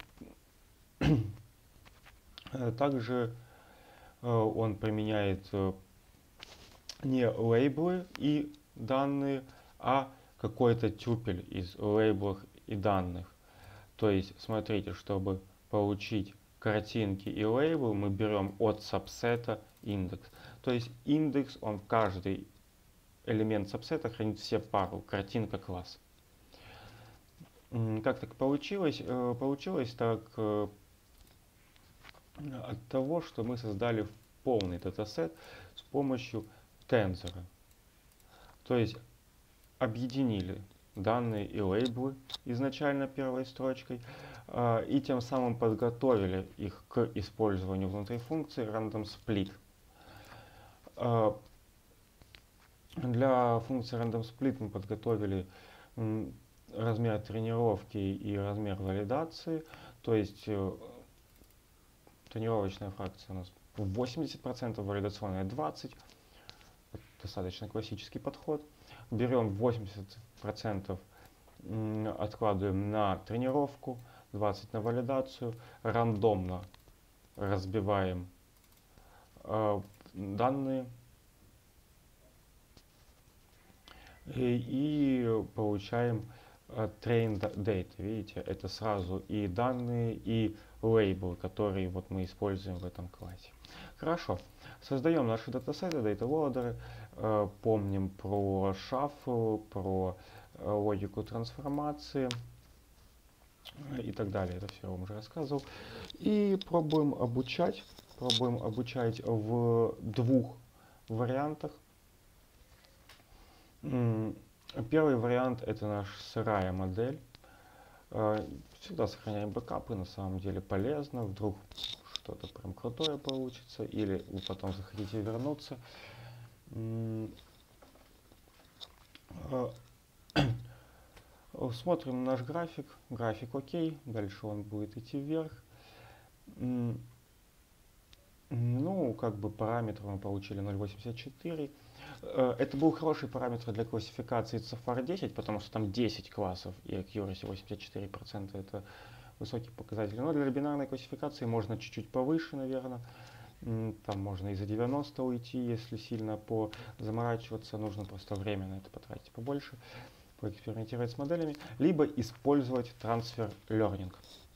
также он применяет не лейблы и данные, а какой-то тюпель из лейблов и данных. То есть, смотрите, чтобы получить картинки и лейблы, мы берем от сабсета индекс. То есть индекс, он каждый элемент сабсета хранит все пары, картинка, класс. Как так получилось? Получилось так от того, что мы создали полный датасет с помощью тензора. То есть объединили данные и лейблы изначально первой строчкой и тем самым подготовили их к использованию внутри функции randomSplit. Для функции randomSplit мы подготовили размер тренировки и размер валидации. То есть тренировочная фракция у нас 80%, валидационная 20%. Достаточно классический подход. Берем 80%, откладываем на тренировку, 20% на валидацию, рандомно разбиваем данные и получаем train data. Видите, это сразу и данные, и лейблы, которые вот мы используем в этом классе. Хорошо. Создаем наши датасеты, data loader, помним про шаффл, про логику трансформации и так далее. Это все я вам уже рассказывал. И пробуем обучать в двух вариантах. Первый вариант — это наша сырая модель. Всегда сохраняем бэкапы, на самом деле полезно, вдруг что-то прям крутое получится, или вы потом захотите вернуться. Смотрим наш график, график окей, дальше он будет идти вверх. Ну, как бы параметр мы получили 0.84. Это был хороший параметр для классификации CFR 10, потому что там 10 классов и accuracy 84%, это высокий показатель. Но для бинарной классификации можно чуть-чуть повыше, наверное. Там можно и за 90 уйти, если сильно заморачиваться, нужно просто время на это потратить побольше, поэкспериментировать с моделями, либо использовать трансфер learning,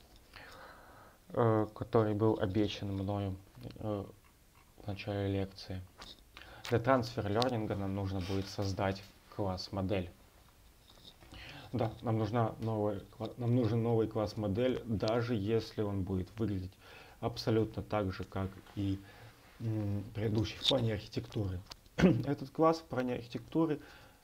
который был обещан мною в начале лекции. Для трансфер learning нам нужно будет создать класс модель. Да, нам нужен новый класс модель, даже если он будет выглядеть абсолютно так же, как и предыдущий в плане архитектуры. Этот класс в плане архитектуры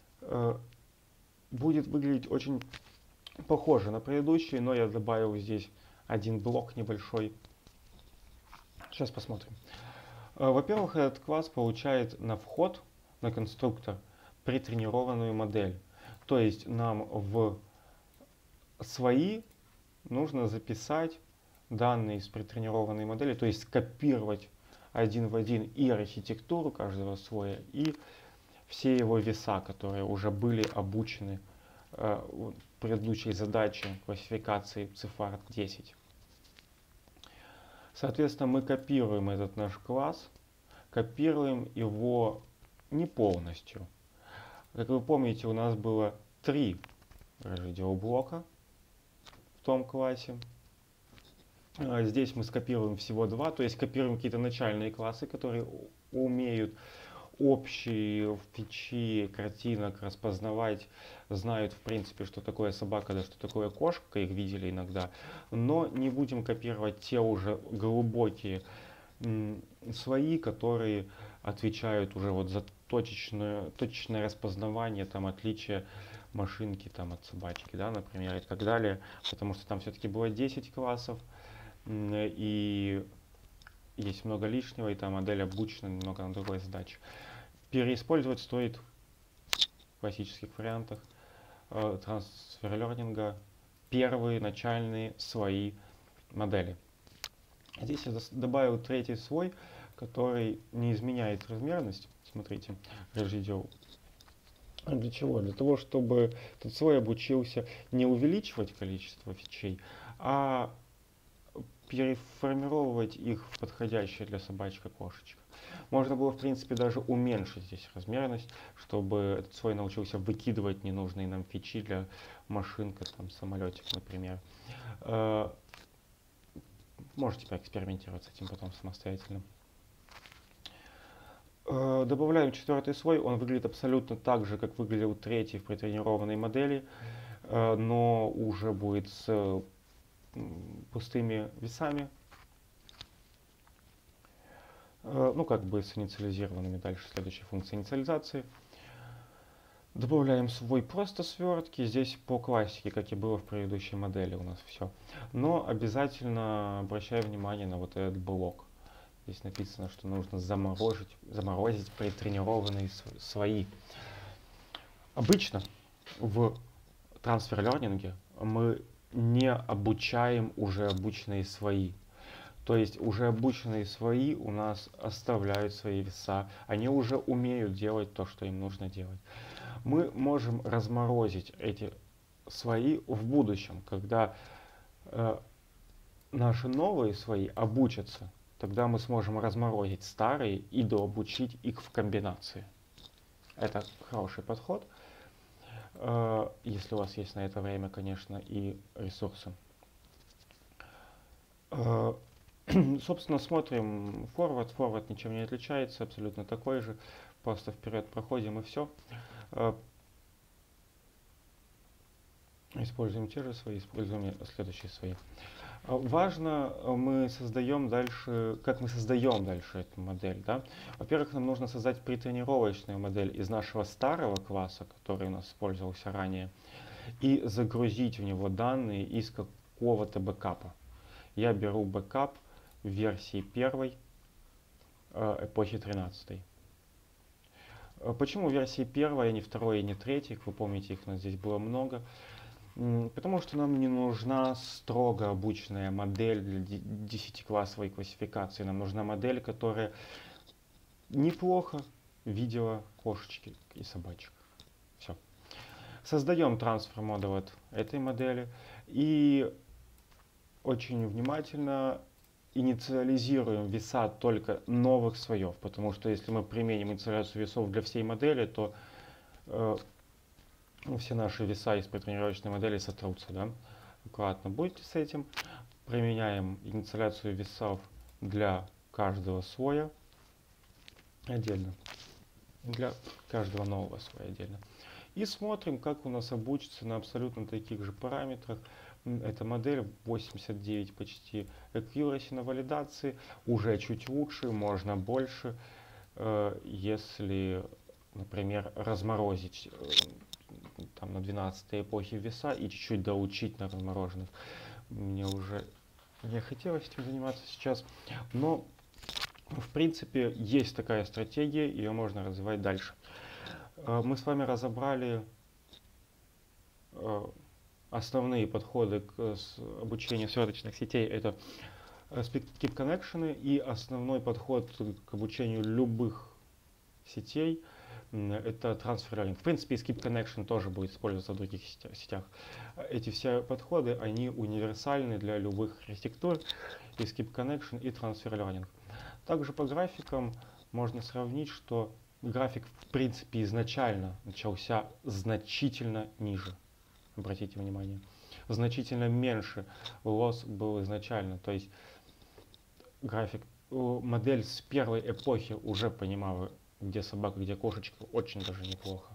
будет выглядеть очень похоже на предыдущий, но я добавил здесь один блок небольшой. Сейчас посмотрим. Во-первых, этот класс получает на вход, на конструктор, претренированную модель. То есть нам в свои нужно записать данные из претренированной модели, то есть скопировать один в один и архитектуру каждого слоя, и все его веса, которые уже были обучены в предыдущей задаче классификации CFR 10. Соответственно, мы копируем этот наш класс, копируем его не полностью. Как вы помните, у нас было 3 радиоблока в том классе. Здесь мы скопируем всего 2, то есть копируем какие-то начальные классы, которые умеют общие фичи картинок распознавать, знают в принципе, что такое собака, да что такое кошка, их видели иногда, но не будем копировать те уже глубокие слои, которые отвечают уже вот за точечное распознавание, там отличие машинки там от собачки, да, например, и так далее, потому что там все-таки было 10 классов, и есть много лишнего, и там модель обучена немного на другой задаче. Переиспользовать стоит в классических вариантах трансфер-лернинга первые начальные слои модели. Здесь я добавил 3-й слой, который не изменяет размерность. Смотрите, residual. Для чего? Для того, чтобы этот слой обучился не увеличивать количество фичей, а переформировать их в подходящее для собачка-кошечка. Можно было, в принципе, даже уменьшить здесь размерность, чтобы этот слой научился выкидывать ненужные нам фичи для машинка, там, самолетик, например. Можете поэкспериментировать с этим потом самостоятельно. Добавляем 4-й слой, он выглядит абсолютно так же, как выглядел 3-й в претренированной модели, но уже будет с пустыми весами, ну как бы с инициализированными дальше следующей функцией инициализации. Добавляем свой просто свертки, здесь по классике, как и было в предыдущей модели у нас все. Но обязательно обращаю внимание на вот этот блок. Здесь написано, что нужно заморозить претренированные слои. Обычно в трансфер-лернинге мы не обучаем уже обученные слои. То есть уже обученные слои у нас оставляют свои веса. Они уже умеют делать то, что им нужно делать. Мы можем разморозить эти слои в будущем, когда наши новые слои обучатся. Тогда мы сможем разморозить старые и дообучить их в комбинации. Это хороший подход, если у вас есть на это время, конечно, и ресурсы. Собственно, смотрим форвард. Форвард ничем не отличается, абсолютно такой же. Просто вперед проходим и все. Используем те же свои, используем следующие свои. Важно, мы создаем дальше, как мы создаем дальше эту модель. Да? Во-первых, нам нужно создать претренировочную модель из нашего старого класса, который у нас использовался ранее. и загрузить в него данные из какого-то бэкапа. Я беру бэкап в версии 1 эпохи 13. Почему версии 1, а не 2 и не 3? Как вы помните, их у нас здесь было много. Потому что нам не нужна строго обученная модель для 10-классовой классификации. Нам нужна модель, которая неплохо видела кошечки и собачек. Все. Создаем трансфер модуль от этой модели и очень внимательно инициализируем веса только новых слоев, потому что если мы применим инициализацию весов для всей модели, то все наши веса из тренировочной модели сотрутся. Да? Аккуратно будьте с этим. Применяем инициаляцию весов для каждого слоя отдельно, для каждого нового слоя отдельно. И смотрим, как у нас обучится на абсолютно таких же параметрах. Эта модель 89 почти accuracy на валидации, уже чуть лучше, можно больше, если, например, разморозить там, на 12 эпохи веса и чуть-чуть доучить на размороженных. Мне уже не хотелось этим заниматься сейчас, но в принципе есть такая стратегия, ее можно развивать дальше. Мы с вами разобрали основные подходы к обучению сверточных сетей. Это Skip Connection, и основной подход к обучению любых сетей это Transfer Learning. В принципе, Skip Connection тоже будет использоваться в других сетях. Эти все подходы, они универсальны для любых архитектур, и Skip Connection, и Transfer Learning. Также по графикам можно сравнить, что график в принципе изначально начался значительно ниже. Обратите внимание. Значительно меньше лосс был изначально. То есть график, модель с первой эпохи уже понимала, где собака, где кошечка, очень даже неплохо.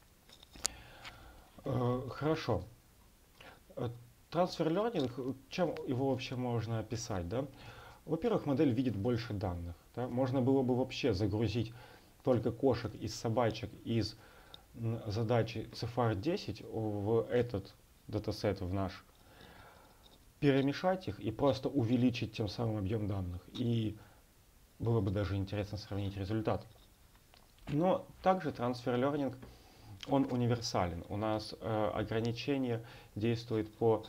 Хорошо. Transfer Learning, чем его вообще можно описать? Да? Во-первых, модель видит больше данных. Да? Можно было бы вообще загрузить только кошек и собачек из задачи CFR 10 в этот датасет, в наш, перемешать их и просто увеличить тем самым объем данных. И было бы даже интересно сравнить результат. Но также Transfer Learning, он универсален. У нас ограничение действует по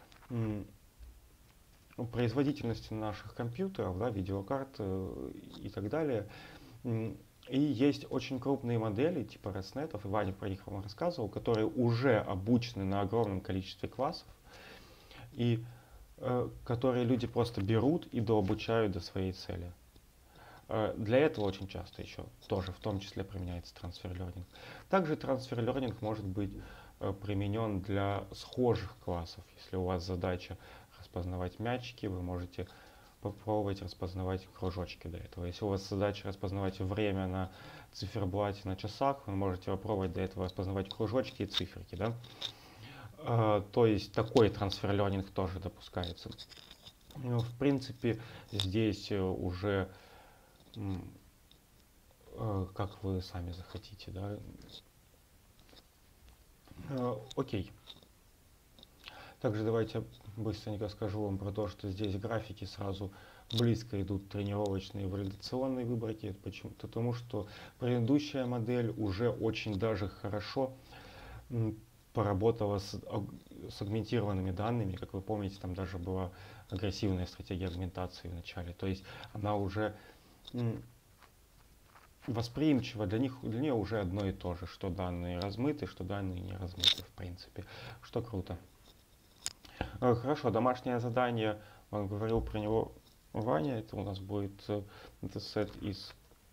производительности наших компьютеров, да, видеокарт и так далее. И есть очень крупные модели, типа ResNet, и Ваня про них вам рассказывал, которые уже обучены на огромном количестве классов, и которые люди просто берут и дообучают до своей цели. Для этого очень часто еще тоже в том числе применяется Transfer Learning. Также Transfer Learning может быть применен для схожих классов. Если у вас задача распознавать мячики, вы можете попробовать распознавать кружочки до этого. Если у вас задача распознавать время на циферблате на часах, вы можете попробовать до этого распознавать кружочки и циферки. Да? То есть такой Transfer Learning тоже допускается. Но, в принципе, здесь уже как вы сами захотите. Да? Окей. Также давайте быстренько скажу вам про то, что здесь графики сразу близко идут тренировочные и валидационные выборки. Почему? Потому что предыдущая модель уже очень даже хорошо поработала с агментированными данными. Как вы помните, там даже была агрессивная стратегия агментации в начале. То есть она уже восприимчива, для нее уже одно и то же, что данные размыты, что данные не размыты, в принципе, что круто. Хорошо, домашнее задание, он говорил про него Ваня, это у нас будет датасет из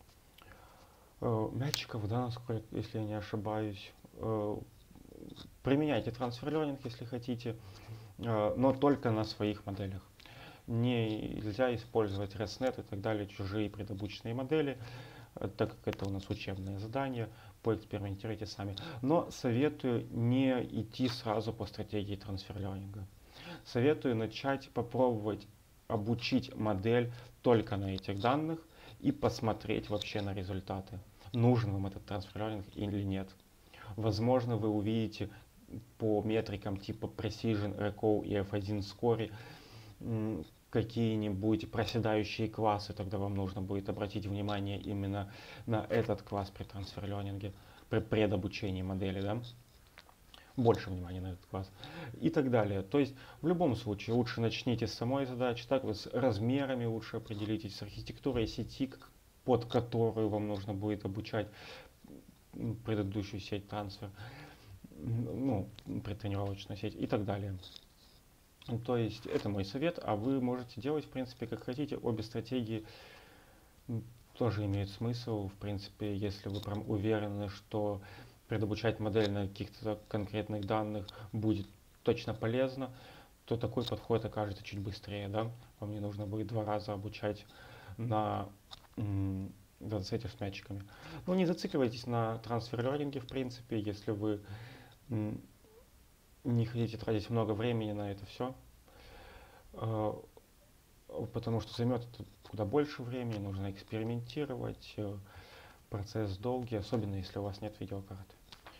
мячиков, да, насколько, если я не ошибаюсь. Применяйте Transfer Learning, если хотите, но только на своих моделях. Нельзя использовать ResNet и так далее, чужие предобученные модели, так как это у нас учебное задание, поэкспериментируйте сами. Но советую не идти сразу по стратегии Transfer Learning. Советую начать попробовать обучить модель только на этих данных и посмотреть вообще на результаты. Нужен вам этот Transfer Learning или нет. Возможно, вы увидите по метрикам типа Precision, Recall и F1 Score какие-нибудь проседающие классы, тогда вам нужно будет обратить внимание именно на этот класс при трансфер-лернинге, при предобучении модели, да? Больше внимания на этот класс и так далее. То есть в любом случае лучше начните с самой задачи, так вот с размерами лучше определитесь, с архитектурой сети, под которую вам нужно будет обучать предыдущую сеть трансфер, ну, предтренировочную сеть и так далее. То есть это мой совет, а вы можете делать, в принципе, как хотите. Обе стратегии тоже имеют смысл, в принципе, если вы прям уверены, что предобучать модель на каких-то конкретных данных будет точно полезно, то такой подход окажется чуть быстрее, да? Вам не нужно будет 2 раза обучать на датасете с мячиками. Ну, не зацикливайтесь на трансфер-лернинге, в принципе, если вы не хотите тратить много времени на это все, потому что займет это куда больше времени, нужно экспериментировать, процесс долгий, особенно если у вас нет видеокарты.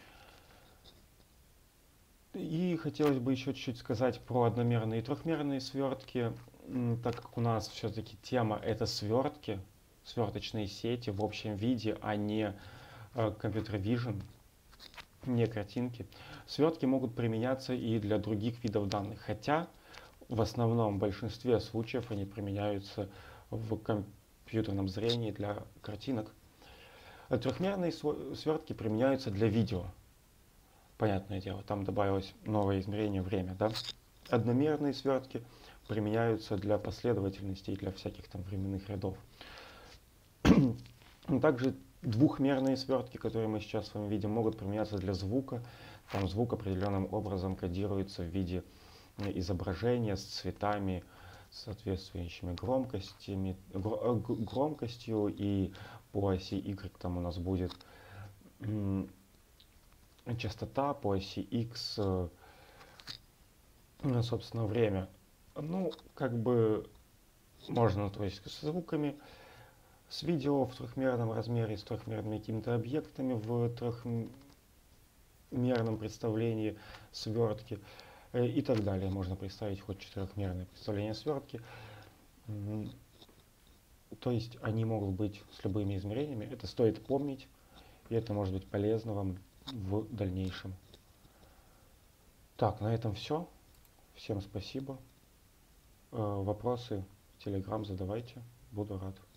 И хотелось бы еще чуть-чуть сказать про одномерные и трехмерные свертки, так как у нас все-таки тема это свертки, сверточные сети в общем виде, а не компьютер vision, не картинки. Свертки могут применяться и для других видов данных, хотя в основном в большинстве случаев они применяются в компьютерном зрении для картинок. Трехмерные свертки применяются для видео. Понятное дело, там добавилось новое измерение время, да? Одномерные свертки применяются для последовательностей, для всяких там временных рядов. Также двухмерные свертки, которые мы сейчас с вами видим, могут применяться для звука. Там звук определенным образом кодируется в виде изображения с цветами, соответствующими громкостью, и по оси Y там у нас будет частота, по оси X, собственно, время. Ну, как бы можно, то есть с звуками, с видео в трехмерном размере, с трехмерными какими-то объектами в трехмерном представлении свертки и так далее. Можно представить хоть четырехмерное представление свертки. То есть они могут быть с любыми измерениями. Это стоит помнить, и это может быть полезно вам в дальнейшем. Так, на этом все. Всем спасибо. Вопросы в Telegram задавайте. Буду рад.